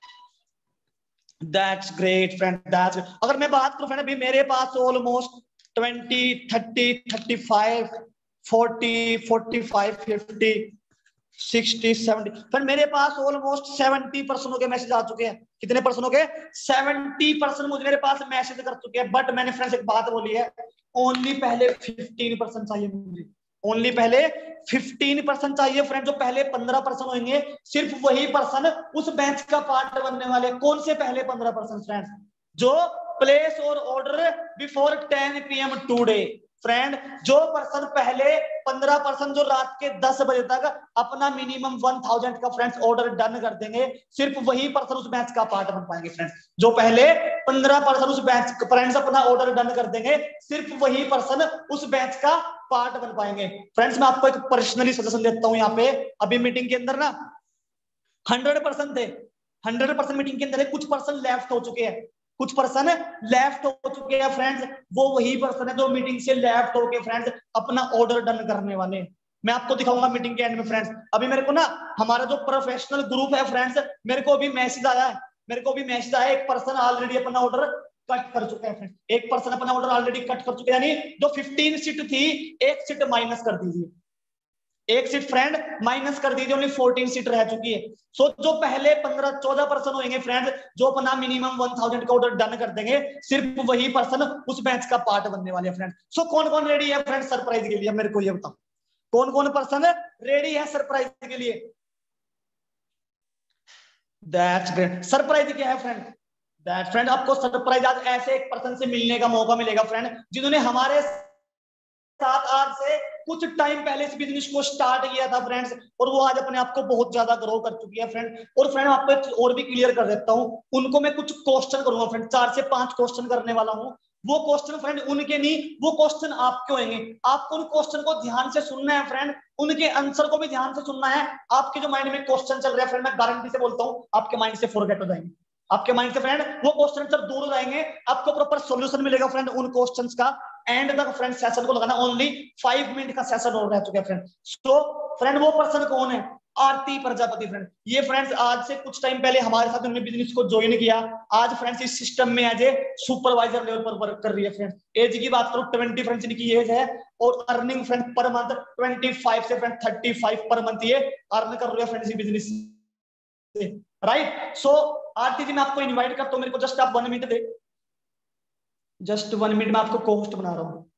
That's great friend, that's. अगर मैं बात करूं फ्रेंड, अभी मेरे पास almost twenty thirty thirty five forty forty five fifty sixty seventy friend मेरे पास ऑलमोस्ट सेवेंटी पर्सनों के मैसेज आ चुके हैं। कितने पर्सनों के? सेवेंटी पर्सन मुझे मेरे पास मैसेज कर चुके हैं। बट मैंने फ्रेंड्स एक बात बोली है, ओनली पहले फिफ्टीन परसेंट चाहिए मुझे, ओनली पहले फिफ्टीन परसेंट चाहिए फ्रेंड। जो पहले पंद्रह परसेंट होंगे सिर्फ वही पर्सन उस बैच का पार्ट बनने वाले। कौन से पहले पंद्रह परसेंट फ्रेंड्स? जो प्लेस और order before ten P M today friend. जो पर्सन पहले पंद्रह परसेंट जो रात के दस बजे तक अपना मिनिमम वन थाउजेंड का फ्रेंड्स ऑर्डर डन कर देंगे, सिर्फ वही पर्सन उस बैच का पार्ट बन पाएंगे फ्रेंड्स। जो पहले पंद्रह परसेंट उस बैच फ्रेंड्स अपना ऑर्डर डन कर देंगे, सिर्फ वही पर्सन उस बैच का पार्ट बन पाएंगे फ्रेंड्स। मैं आपको एक पर्सनली सजेशन देता हूं। यहाँ पे अभी मीटिंग के अंदर ना हंड्रेड परसेंट थे, हंड्रेड परसेंट मीटिंग के अंदर है, कुछ पर्सन लेफ्ट हो चुके हैं, कुछ पर्सन लेफ्ट हो चुके हैं फ्रेंड्स। वो वही पर्सन है जो मीटिंग से लेफ्ट होके फ्रेंड्स अपना ऑर्डर डन करने वाले। मैं आपको दिखाऊंगा मीटिंग के एंड में फ्रेंड्स। अभी मेरे को ना हमारा जो प्रोफेशनल ग्रुप है फ्रेंड्स, मेरे को अभी मैसेज आया है, मेरे को अभी मैसेज आया, एक पर्सन ऑलरेडी अपना ऑर्डर कट कर चुका है फ्रेंड्स। एक पर्सन अपना ऑर्डर ऑलरेडी कट कर चुका है, यानी जो फिफ्टीन सीट थी एक सीट माइनस कर दीजिए, एक सीट फ्रेंड माइनस कर दीजिए, ओनली फोर्टीन सीट रह चुकी है। सो so, जो पहले पंद्रह चौदह पर्सन होंगे फ्रेंड जो अपना मिनिमम वन थाउजेंड का ऑर्डर डन कर देंगे, सिर्फ वही पर्सन उस बैच का पार्ट बनने वाले हैं फ्रेंड। सो so, कौन कौन रेडी है फ्रेंड सरप्राइज के लिए? मेरे को ये बताओ, कौन कौन पर्सन रेडी है सरप्राइज के लिए? That's great. सरप्राइज क्या है फ्रेंड? दैट फ्रेंड आपको सरप्राइज आज ऐसे एक पर्सन से मिलने का मौका मिलेगा फ्रेंड जिन्होंने हमारे साथ आज से कुछ टाइम पहले इस बिजनेस को स्टार्ट किया था फ्रेंड्स, और वो आज अपने आप को बहुत ज्यादा ग्रो कर चुकी है फ्रेंड। और फ्रेंड आपको और भी क्लियर कर देता हूँ, उनको मैं कुछ क्वेश्चन करूंगा फ्रेंड, चार से पांच क्वेश्चन करने वाला हूँ। वो क्वेश्चन फ्रेंड उनके नहीं, वो क्वेश्चन आपके होंगे। आपको उन क्वेश्चन को ध्यान से सुनना है फ्रेंड, उनके आंसर को भी ध्यान से सुनना है। आपके जो माइंड में क्वेश्चन चल रहा है फ्रेंड, मैं गारंटी से बोलता हूँ आपके माइंड से फॉरगेट हो जाएंगे, आपके माइंड से फ्रेंड वो क्वेश्चन आंसर दूर हो जाएंगे। आपको प्रॉपर सॉल्यूशन मिलेगा फ्रेंड उन क्वेश्चंस का। एंड तक फ्रेंड सेशन को लगाना, ओनली फाइव मिनट का सेशन हो रह चुका है फ्रेंड। सो फ्रेंड वो पर्सन कौन है? आरती प्रजापति फ्रेंड। ये फ्रेंड्स आज से कुछ टाइम पहले हमारे साथ उन्होंने बिजनेस को ज्वाइन किया। आज फ्रेंड्स इस सिस्टम में एज ए सुपरवाइजर लेवल पर वर्क कर रही है फ्रेंड्स। एज की बात करूं ट्वेंटी फ्रेंड्स इनकी एज है, और earning friend per month twenty five से friend thirty five per month ये अर्न कर रही है फ्रेंड्स बिजनेस से, राइट। सो आरती जी मैं आपको इनवाइट करता हूं, मेरे को जस्ट आप वन मिनट दे, जस्ट वन मिनट में आपको कोस्ट बना रहा हूं।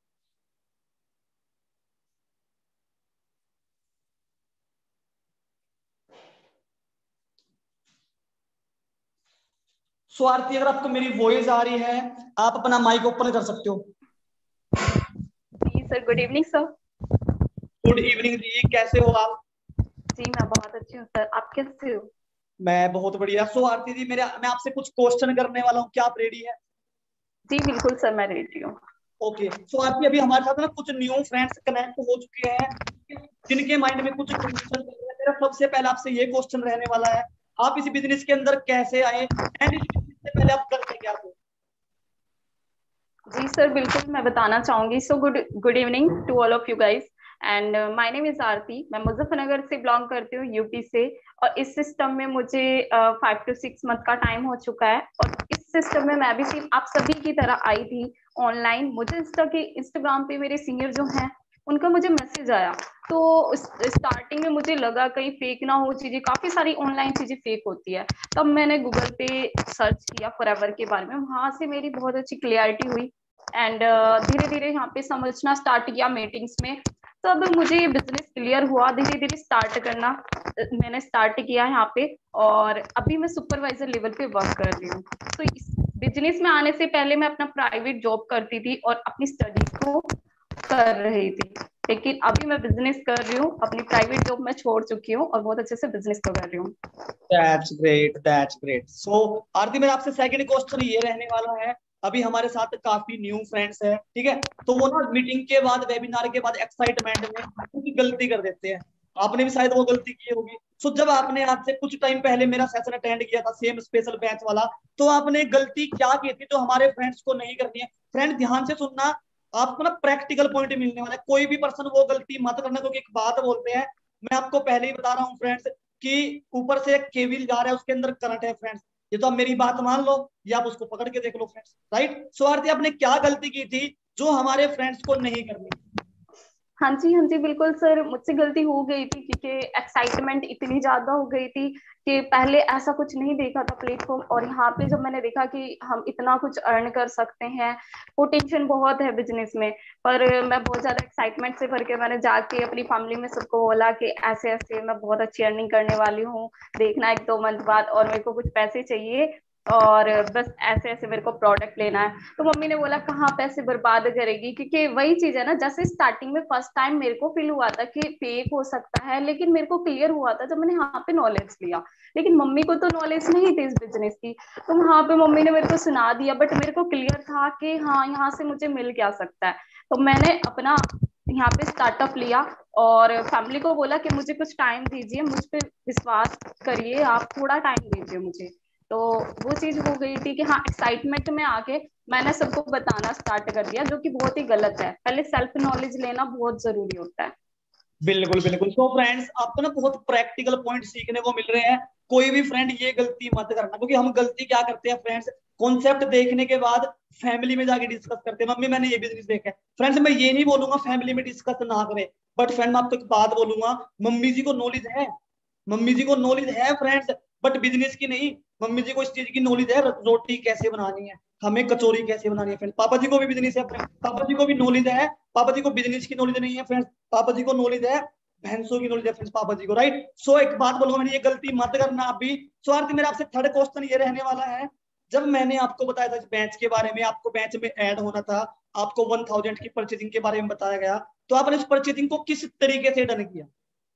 सो आरती अगर आपको मेरी वॉइस आ रही है आप अपना माइक ओपन कर सकते हो। जी sir, good evening sir. Good evening जी, कैसे हो आप? जी मैं बहुत अच्छी हूँ सर, आप कैसे हो? मैं बहुत बढ़िया। सो आरती जी मेरे मैं आपसे कुछ क्वेश्चन करने वाला हूँ, क्या आप रेडी है? जी बिल्कुल सर, मैं रेडी हूँ। ओके सो आरती अभी हमारे साथ ना कुछ न्यू फ्रेंड्स कनेक्ट हो चुके हैं जिनके माइंड में कुछ क्वेश्चन चल रहे हैं। मेरा सबसे पहले आपसे ये क्वेश्चन रहने वाला है, आप इस बिजनेस के अंदर कैसे आए एंड इस बिजनेस से पहले आप करते क्या थे? जी सर बिल्कुल, मैं बताना चाहूंगी। So good good evening to all of you guys and my name is Aarti. मैं मुजफ्फरनगर से बिलोंग करती हूँ, यूपी से। और इस सिस्टम में मुझे फाइव टू सिक्स मंथ का टाइम हो चुका है। और इस सिस्टम में मैं भी सिर्फ आप सभी की तरह आई थी ऑनलाइन। मुझे इंस्टा के इंस्टाग्राम पे मेरे सीनियर जो हैं उनका मुझे मैसेज आया, तो स्टार्टिंग में मुझे लगा कहीं फेक ना हो चीजें, काफी सारी ऑनलाइन चीजें फेक होती है। तब मैंने गूगल पे सर्च किया फॉरएवर के बारे में, वहां से मेरी बहुत अच्छी क्लियरिटी हुई एंड धीरे धीरे यहाँ पे समझना स्टार्ट किया मीटिंग्स में। तब मुझे बिजनेस क्लियर हुआ, धीरे धीरे स्टार्ट करना मैंने स्टार्ट किया यहाँ पे। और अभी मैं सुपरवाइजर लेवल पे वर्क कर रही हूँ। तो इस बिजनेस में आने से पहले मैं अपना प्राइवेट जॉब करती थी और अपनी स्टडीज को कर रही थी, लेकिन अभी मैं बिजनेस कर रही हूँ। अपनी प्राइवेट जॉब मैं छोड़ चुकी हूँ और बहुत अच्छे से बिजनेस को कर रही हूँ। That's great, that's great. So Aarti मेरा आपसे सेकंड क्वेश्चन ये रहने वाला है, अभी हमारे साथ काफी न्यू फ्रेंड्स हैं, ठीक है, तो वो ना मीटिंग के बाद वेबिनार के बाद एक्साइटमेंट में कुछ गलती कर देते हैं। आपने भी शायद वो गलती की होगी। सो जब आपने आज से कुछ टाइम पहले मेरा सेशन अटेंड किया था सेम स्पेशल बैच वाला, तो आपने गलती क्या की थी जो हमारे फ्रेंड्स को नहीं करनी है? फ्रेंड ध्यान से सुनना, आपको ना प्रैक्टिकल पॉइंट मिलने वाला है। कोई भी पर्सन वो गलती मत करना, क्योंकि एक बात बोलते हैं, मैं आपको पहले ही बता रहा हूँ फ्रेंड्स, कि ऊपर से एक केबल जा रहा है, उसके अंदर करंट है फ्रेंड्स। ये तो आप मेरी बात मान लो या आप उसको पकड़ के देख लो फ्रेंड्स, राइट। सो आरती, आपने क्या गलती की थी जो हमारे फ्रेंड्स को नहीं करनी? हाँ जी हाँ जी बिल्कुल सर, मुझसे गलती हो गई थी क्योंकि एक्साइटमेंट इतनी ज्यादा हो गई थी कि पहले ऐसा कुछ नहीं देखा था प्लेटफॉर्म, और यहाँ पे जब मैंने देखा कि हम इतना कुछ अर्न कर सकते हैं, पोटेंशियल बहुत है बिजनेस में, पर मैं बहुत ज्यादा एक्साइटमेंट से भर के मैंने जाके अपनी फैमिली में सबको बोला कि ऐसे ऐसे मैं बहुत अच्छी अर्निंग करने वाली हूँ, देखना एक दो मंथ बाद, और मेरे को कुछ पैसे चाहिए और बस ऐसे ऐसे मेरे को प्रोडक्ट लेना है। तो मम्मी ने बोला कहाँ पैसे बर्बाद करेगी, क्योंकि वही चीज है ना, जैसे स्टार्टिंग में फर्स्ट टाइम मेरे को फील हुआ था कि फेक हो सकता है, लेकिन मेरे को क्लियर हुआ था जब मैंने यहाँ पे नॉलेज लिया। लेकिन मम्मी को तो नॉलेज नहीं थी इस बिजनेस की, तो वहां पे मम्मी ने मेरे को सुना दिया, बट मेरे को क्लियर था कि हाँ यहाँ से मुझे मिल क्या सकता है। तो मैंने अपना यहाँ पे स्टार्टअप लिया और फैमिली को बोला कि मुझे कुछ टाइम दीजिए, मुझ पे विश्वास करिए, आप थोड़ा टाइम दीजिए मुझे। तो वो चीज हो गई थी कि हाँ एक्साइटमेंट में आके मैंने सबको बताना स्टार्ट कर दिया, जो कि बहुत ही गलत है। पहले सेल्फ नॉलेज लेना बहुत जरूरी होता है। बिल्कुल बिल्कुल। तो फ्रेंड्स, आपको ना बहुत प्रैक्टिकल पॉइंट सीखने को मिल रहे हैं। कोई भी फ्रेंड ये गलती मत करना, क्योंकि हम गलती क्या करते हैं फ्रेंड्स, कॉन्सेप्ट देखने के बाद फैमिली में जाके डिस्कस करते हैं, मम्मी मैंने ये बिजनेस देखा है। फ्रेंड्स, मैं ये नहीं बोलूंगा फैमिली में डिस्कस ना करें, बट फ्रेंड मैं आपको एक बात बोलूंगा, मम्मी जी को नॉलेज है, मम्मी जी को नॉलेज है फ्रेंड्स, बट बिजनेस की नहीं। मम्मी जी को इस चीज की नॉलेज है, रोटी कैसे बनानी है, हमें कचौरी कैसे बनानी है फ्रेंड्स। पापा जी को भी बिजनेस है फ्रेंड्स, पापा जी को भी नॉलेज है। पापा जी को बिजनेस की नॉलेज नहीं है फ्रेंड्स, पापा जी को नॉलेज है भैंसों की नॉलेज है फ्रेंड्स पापा जी को, राइट। सो एक बात बोलूंगा, मैंने ये गलती मत करना आप भी। सो आरती, मेरा आपसे थर्ड क्वेश्चन ये रहने वाला है, जब मैंने आपको बताया था इस बैच के बारे में, आपको बैच में ऐड होना था, आपको वन थाउजेंड की परचेजिंग के बारे में बताया गया, तो आपने इस परचेजिंग को किस तरीके से डन किया?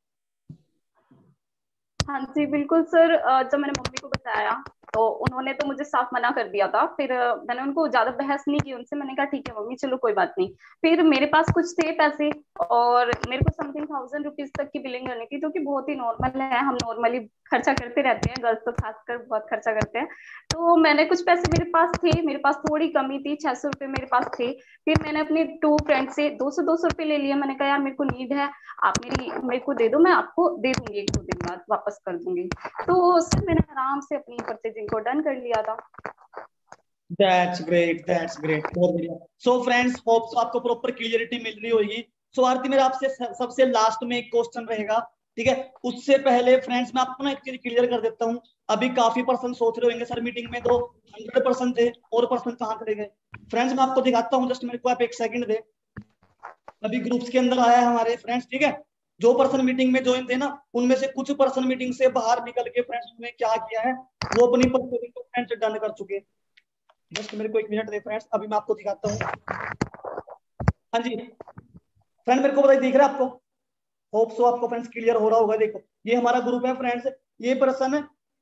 हाँ जी बिल्कुल सर, जब मैंने मम्मी को बताया तो उन्होंने तो मुझे साफ मना कर दिया था। फिर मैंने उनको ज्यादा बहस नहीं की उनसे, मैंने कहा ठीक है मम्मी चलो कोई बात नहीं। फिर मेरे पास कुछ थे पैसे और मेरे को समथिंग थाउजेंड रुपीज तक की बिलिंग करनी थी, जो कि बहुत ही नॉर्मल है, हम नॉर्मली खर्चा करते रहते हैं, गर्ल्स तो खासकर बहुत खर्चा करते हैं। तो मैंने कुछ पैसे मेरे पास थे, मेरे पास थोड़ी कमी थी, छह सौ रुपये मेरे पास थे। फिर मैंने अपने टू फ्रेंड से दो सौ दो सौ रुपये ले लिया, मैंने कहा यार मेरे को नीड है, आप मेरी मेरे को दे दो, मैं आपको दे दूंगी, एक दो दिन बाद वापस कर दूंगी। तो उससे मैंने आराम से अपनी परचेजिंग को डन कर लिया था। दैट्स ग्रेट, दैट्स ग्रेट, बहुत बढ़िया। सो फ्रेंड्स, होप सो आपको प्रॉपर क्लियरिटी मिल रही होगी। सो आरती, मेरा आपसे सबसे लास्ट में एक क्वेश्चन रहेगा, ठीक है। उससे पहले फ्रेंड्स मैं आपको ना एक चीज क्लियर कर देता हूँ। अभी काफी पर्सन सोच रहे होंगे सर मीटिंग में तो हंड्रेड पर्सन थे और पर्सन कहाँ चले गए। फ्रेंड्स मैं आपको दिखाता हूँ, जस्ट मेरे को आप एक सेकंड दे। अभी ग्रुप्स के अंदर आया है हमारे फ्रेंड्स, ठीक है। जो पर्सन मीटिंग में ज्वाइन थे ना, उनमें से कुछ पर्सन मीटिंग से बाहर निकल के फ्रेंड्स ने क्या किया है, वो अपनी परचेजिंग को फ्रेंड्स डन कर चुके हैं। जस्ट मेरे को एक मिनट दे फ्रेंड्स, अभी मैं आपको दिखाता हूँ। हाँ जी फ्रेंड, मेरे को बताइए दिख रहा है आपको? होप सो आपको फ्रेंड्स क्लियर हो रहा होगा। देखो ये हमारा ग्रुप है फ्रेंड्स, ये पर्सन है,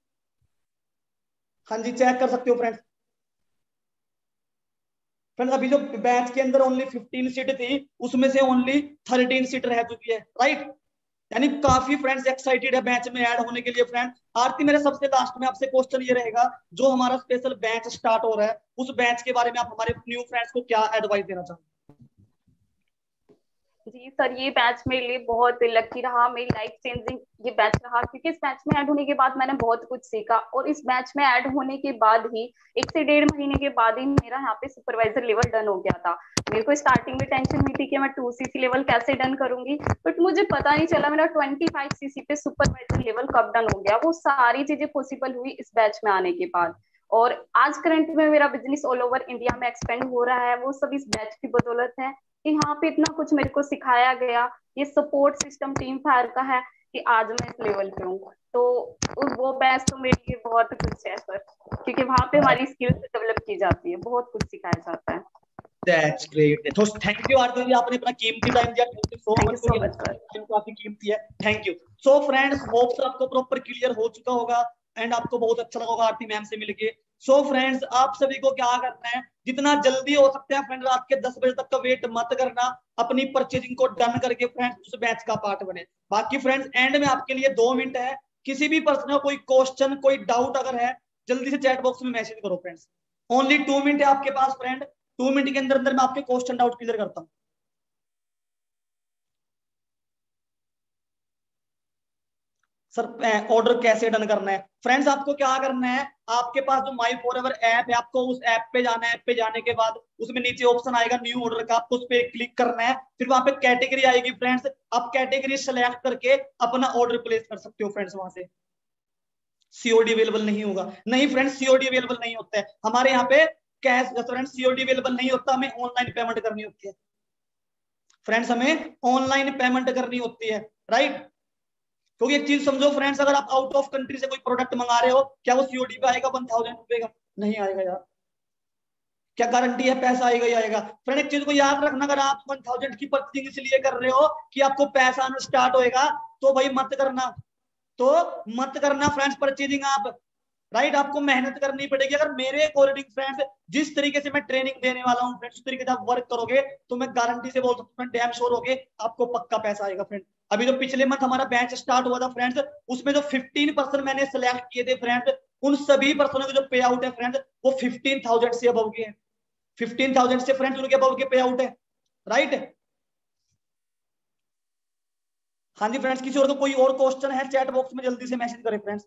हाँ जी चेक कर सकते हो फ्रेंड्स। फ्रेंड्स अभी जो बैच के अंदर ओनली फिफ्टीन सीट थी, उसमें से ओनली थर्टीन सीट रह चुकी है, राइट। यानी काफी फ्रेंड्स एक्साइटेड है बैच में ऐड होने के लिए। फ्रेंड आरती, मेरे सबसे लास्ट में आपसे क्वेश्चन ये रहेगा, जो हमारा स्पेशल बैच स्टार्ट हो रहा है, उस बैच के बारे में आप हमारे न्यू फ्रेंड्स को क्या एडवाइस देना चाहोगे? जी सर, ये बैच मेरे लिए बहुत लकी रहा, मेरी लाइफ चेंजिंग ये बैच रहा, क्योंकि इस बैच में ऐड होने के बाद मैंने बहुत कुछ सीखा, और इस बैच में ऐड होने के बाद ही एक से डेढ़ महीने के बाद ही मेरा यहाँ पे सुपरवाइजर लेवल डन हो गया था। मेरे को स्टार्टिंग में टेंशन हुई थी कि मैं टू सीसी लेवल कैसे डन करूंगी, बट मुझे पता नहीं चला मेरा ट्वेंटी फाइव सीसी पे सुपरवाइजर लेवल कब डन हो गया। वो सारी चीजें पॉसिबल हुई इस बैच में आने के बाद, और आज करंट में मेरा बिजनेस ऑल ओवर इंडिया में एक्सपेंड हो रहा है, वो सब इस बैच की बदौलत है कि यहाँ पे इतना कुछ मेरे को सिखाया गया। ये सपोर्ट सिस्टम टीम फायर का है कि आज मैं इस लेवल पे हूँ। तो वो बैच तो मेरे लिए बहुत कुछ है सर, क्योंकि वहां पे हमारी स्किल्स डेवलप की जाती है, बहुत कुछ सिखाया जाता है। That's great. तो थैंक यू आरती जी, आपने अपना कीमती टाइम दिया, thank you so thank you much. So much sir. काफी कीमती है, thank you. So friends hope so आपको प्रॉपर क्लियर हो चुका होगा एंड आपको बहुत अच्छा लगा होगा आरती मैम से मिलके। सो so फ्रेंड्स आप सभी को क्या करना है, जितना जल्दी हो सकता है फ्रेंड रात के दस बजे तक का वेट मत करना, अपनी परचेजिंग को डन करके फ्रेंड्स उस बैच का पार्ट बने। बाकी फ्रेंड्स एंड में आपके लिए दो मिनट है, किसी भी पर्सन का कोई क्वेश्चन कोई डाउट अगर है, जल्दी से चैट बॉक्स में मैसेज करो फ्रेंड्स। ओनली टू मिनट है आपके पास फ्रेंड, टू मिनट के अंदर अंदर मैं आपके क्वेश्चन डाउट क्लियर करता हूँ। सर ऑर्डर कैसे डन करना है? फ्रेंड्स आपको क्या करना है, आपके पास जो माई फॉर एवर ऐप है, आपको उस ऐप पे जाना है। ऐप पे जाने के बाद उसमें नीचे ऑप्शन आएगा न्यू ऑर्डर का, आपको उस पर क्लिक करना है। फिर वहां पे कैटेगरी आएगी फ्रेंड्स, आप कैटेगरी सेलेक्ट करके अपना ऑर्डर प्लेस कर सकते हो फ्रेंड्स। वहां से सीओडी अवेलेबल नहीं होगा, नहीं फ्रेंड्स सीओडी अवेलेबल नहीं होता है हमारे यहाँ पे। कैश फ्रेंड्स सीओडी अवेलेबल नहीं होता, हमें ऑनलाइन पेमेंट करनी होती है फ्रेंड्स, हमें ऑनलाइन पेमेंट करनी होती है, राइट। क्योंकि एक चीज समझो फ्रेंड्स, अगर आप आउट ऑफ कंट्री से कोई प्रोडक्ट मंगा रहे हो, क्या वो सीओडी पे आएगा वन थाउजेंड रुपए का? नहीं आएगा यार। क्या गारंटी है पैसा आएगा ही आएगा? फ्रेंड एक चीज को याद रखना, अगर आप वन थाउजेंड की परचेजिंग इसलिए कर रहे हो कि आपको पैसा आना स्टार्ट होएगा, तो भाई मत करना, तो मत करना फ्रेंड्स परचेजिंग आप, राइट। आपको मेहनत करनी पड़ेगी। अगर मेरे अकॉर्डिंग फ्रेंड्स जिस तरीके से मैं ट्रेनिंग देने वाला हूँ फ्रेंड्स, उस तरीके से आप वर्क करोगे तो मैं गारंटी से बोल सकता हूँ, डैम श्योर होगे आपको पक्का पैसा आएगा फ्रेंड। अभी जो पिछले मंथ हमारा बैच स्टार्ट हुआ था फ्रेंड्स, उसमें जो फिफ्टीन पर्सन मैंने सिलेक्ट किए थे फ्रेंड्स, उन सभी पर्सनों के जो पे आउट है फ्रेंड्स, वो फिफ्टीन थाउजेंड से अबव के हैं। फिफ्टीन थाउजेंड से फ्रेंड्स उनके अबव के पे आउट है, राइट। हाँ जी फ्रेंड्स, किसी और को कोई और क्वेश्चन है चैट बॉक्स में जल्दी से मैसेज करें फ्रेंड्स।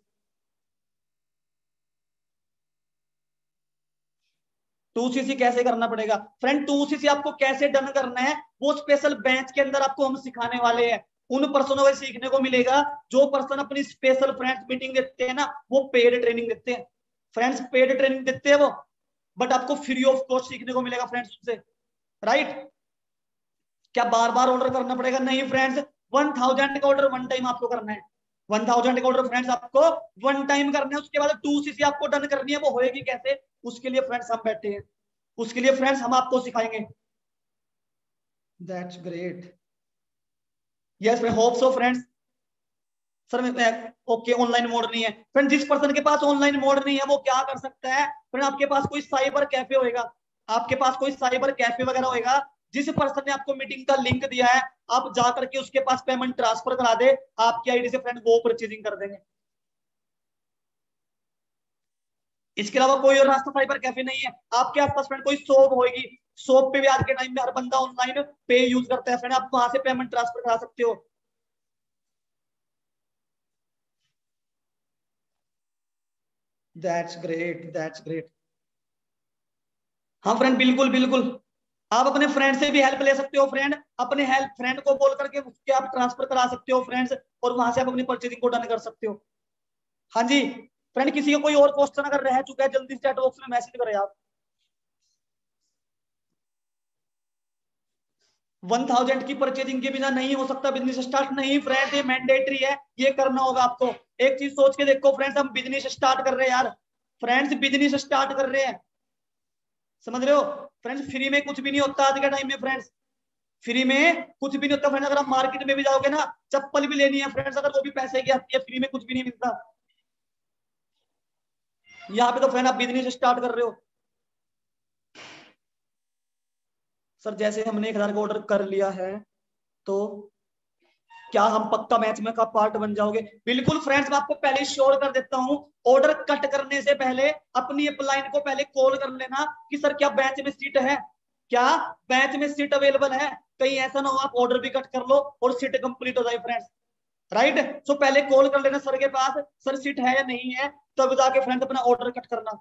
टू सीसी कैसे करना पड़ेगा फ्रेंड? टू सीसी आपको कैसे डन करना है वो स्पेशल बैच के अंदर आपको हम सिखाने वाले हैं। उन पर्सनों को सीखने को मिलेगा जो पर्सन अपनी स्पेशल फ्रेंड्स मीटिंग देते हैं ना, वो पेड ट्रेनिंग देते हैं फ्रेंड्स, पेड ट्रेनिंग देते हैं वो, बट आपको फ्री ऑफ कॉस्ट सीखने को मिलेगा फ्रेंड्स उनसे, राइट। क्या बार बार ऑर्डर करना पड़ेगा? नहीं फ्रेंड्स, वन थाउजेंड का ऑर्डर वन टाइम आपको करना है। वन थाउजेंड का ऑर्डर फ्रेंड्स आपको वन टाइम करना है। उसके बाद टू सीसी आपको डन करनी है, वो होएगी कैसे? उसके लिए फ्रेंड्स हम बैठे हैं, उसके लिए फ्रेंड्स हम आपको सिखाएंगे। That's great, yes friend, hope so friends. Sir मैं ओके ऑनलाइन मोड नहीं है फ्रेंड। जिस पर्सन के पास ऑनलाइन मोड नहीं है वो क्या कर सकता है फ्रेंड? आपके पास कोई साइबर कैफे होएगा, आपके पास कोई साइबर कैफे वगैरह होएगा, जिस पर्सन ने आपको मीटिंग का लिंक दिया है, आप जाकर के उसके पास पेमेंट ट्रांसफर करा दे, आपकी आईडी से फ्रेंड वो परचेजिंग कर देंगे। इसके अलावा कोई और रास्ता साइबर कैफे नहीं है। आपके आसपास फ्रेंड कोई शॉप होगी, शॉप पे भी आज के टाइम में हर बंदा ऑनलाइन पे यूज करता है फ्रेंड, आप वहां से पेमेंट ट्रांसफर करा सकते हो। That's great, that's great. हाँ फ्रेंड बिल्कुल बिल्कुल, आप अपने फ्रेंड से भी हेल्प ले सकते हो फ्रेंड, अपने हेल्प फ्रेंड को बोल करके उसके आप ट्रांसफर करा सकते हो फ्रेंड्स, और वहां से आप अपनी परचेजिंग को डन कर सकते हो। हाँ जी फ्रेंड, किसी का कोई और क्वेश्चन अगर रह चुका है जल्दी से चैट बॉक्स में मैसेज करें आप। वन थाउजेंड की परचेजिंग के बिना नहीं हो सकता बिजनेस स्टार्ट। नहीं फ्रेंड, ये मैंडेटरी है, ये करना होगा आपको। एक चीज सोच के देखो फ्रेंड्स, हम बिजनेस स्टार्ट कर रहे हैं यार फ्रेंड्स, बिजनेस स्टार्ट कर रहे हैं, समझ रहे हो फ्रेंड्स। फ्री में कुछ भी नहीं होता आज के टाइम में फ्रेंड्स, फ्री में कुछ भी नहीं होता फ्रेंड्स। अगर आप मार्केट में भी जाओगे ना, चप्पल भी लेनी है फ्रेंड्स, अगर वो भी पैसे की आती है, फ्री में कुछ भी नहीं मिलता। यहाँ पे तो फ्रेंड आप बिजनेस स्टार्ट कर रहे हो। सर जैसे हमने एक हजार का ऑर्डर कर लिया है तो क्या हम पक्का मैच में का पार्ट बन जाओगे? बिल्कुल फ्रेंड्स, मैं आपको पहले श्योर कर देता हूँ, ऑर्डर कट करने से पहले अपनी अपलाइन को पहले कॉल कर लेना कि सर क्या बैच में सीट है, क्या बैच में सीट अवेलेबल है। कहीं ऐसा ना हो आप ऑर्डर भी कट कर लो और सीट कंप्लीट हो जाए फ्रेंड्स, राइट। सो पहले कॉल कर लेना सर के पास, सर सीट है या नहीं है, तब जाके फ्रेंड्स अपना ऑर्डर कट करना।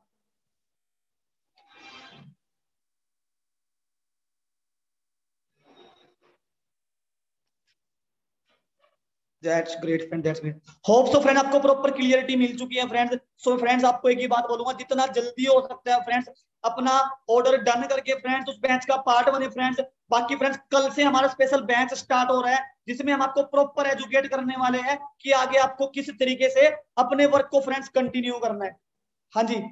That's great friend, that's great. Hope so friend आपको प्रॉपर क्लियरिटी मिल चुकी है फ्रेंड्स। सो फ्रेंड्स आपको एक ही बात बोलूंगा, जितना जल्दी हो सकता है फ्रेंड्स अपना ऑर्डर डन करके फ्रेंड्स उस बैच का पार्ट बने फ्रेंड्स। बाकी फ्रेंड्स कल से हमारा स्पेशल बैच स्टार्ट हो रहा है, जिसमें हम आपको प्रॉपर एजुकेट करने वाले हैं कि आगे आपको किस तरीके से अपने वर्क को फ्रेंड्स कंटिन्यू करना है। हाँ जी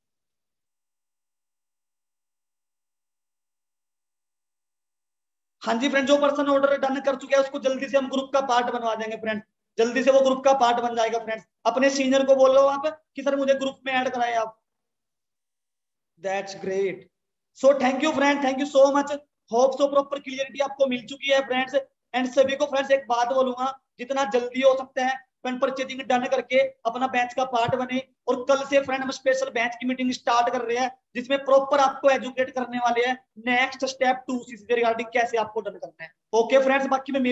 हाँ जी फ्रेंड, जो पर्सन ऑर्डर डन कर चुके हैं उसको जल्दी से हम ग्रुप का पार्ट बनवा देंगे फ्रेंड, जल्दी से वो ग्रुप का पार्ट बन जाएगा फ्रेंड्स। अपने सीनियर को बोलो आप कि सर मुझे ग्रुप में ऐड कराए आप। That's great, so thank you friend, thank you so much. Hope so proper clarity आपको मिल चुकी है फ्रेंड्स। एंड सभी को फ्रेंड्स एक बात बोलूंगा, जितना जल्दी हो सकता है पेन परचेजिंग डन करके अपना बैच का पार्ट बने। और कल से फ्रेंड हम स्पेशल बैच की मीटिंग स्टार्ट कर रहे हैं जिसमें प्रॉपर आपको एजुकेट करने वाले हैं next step to see regarding कैसे आपको डन करना है। ओके फ्रेंड्स, बाकी मैं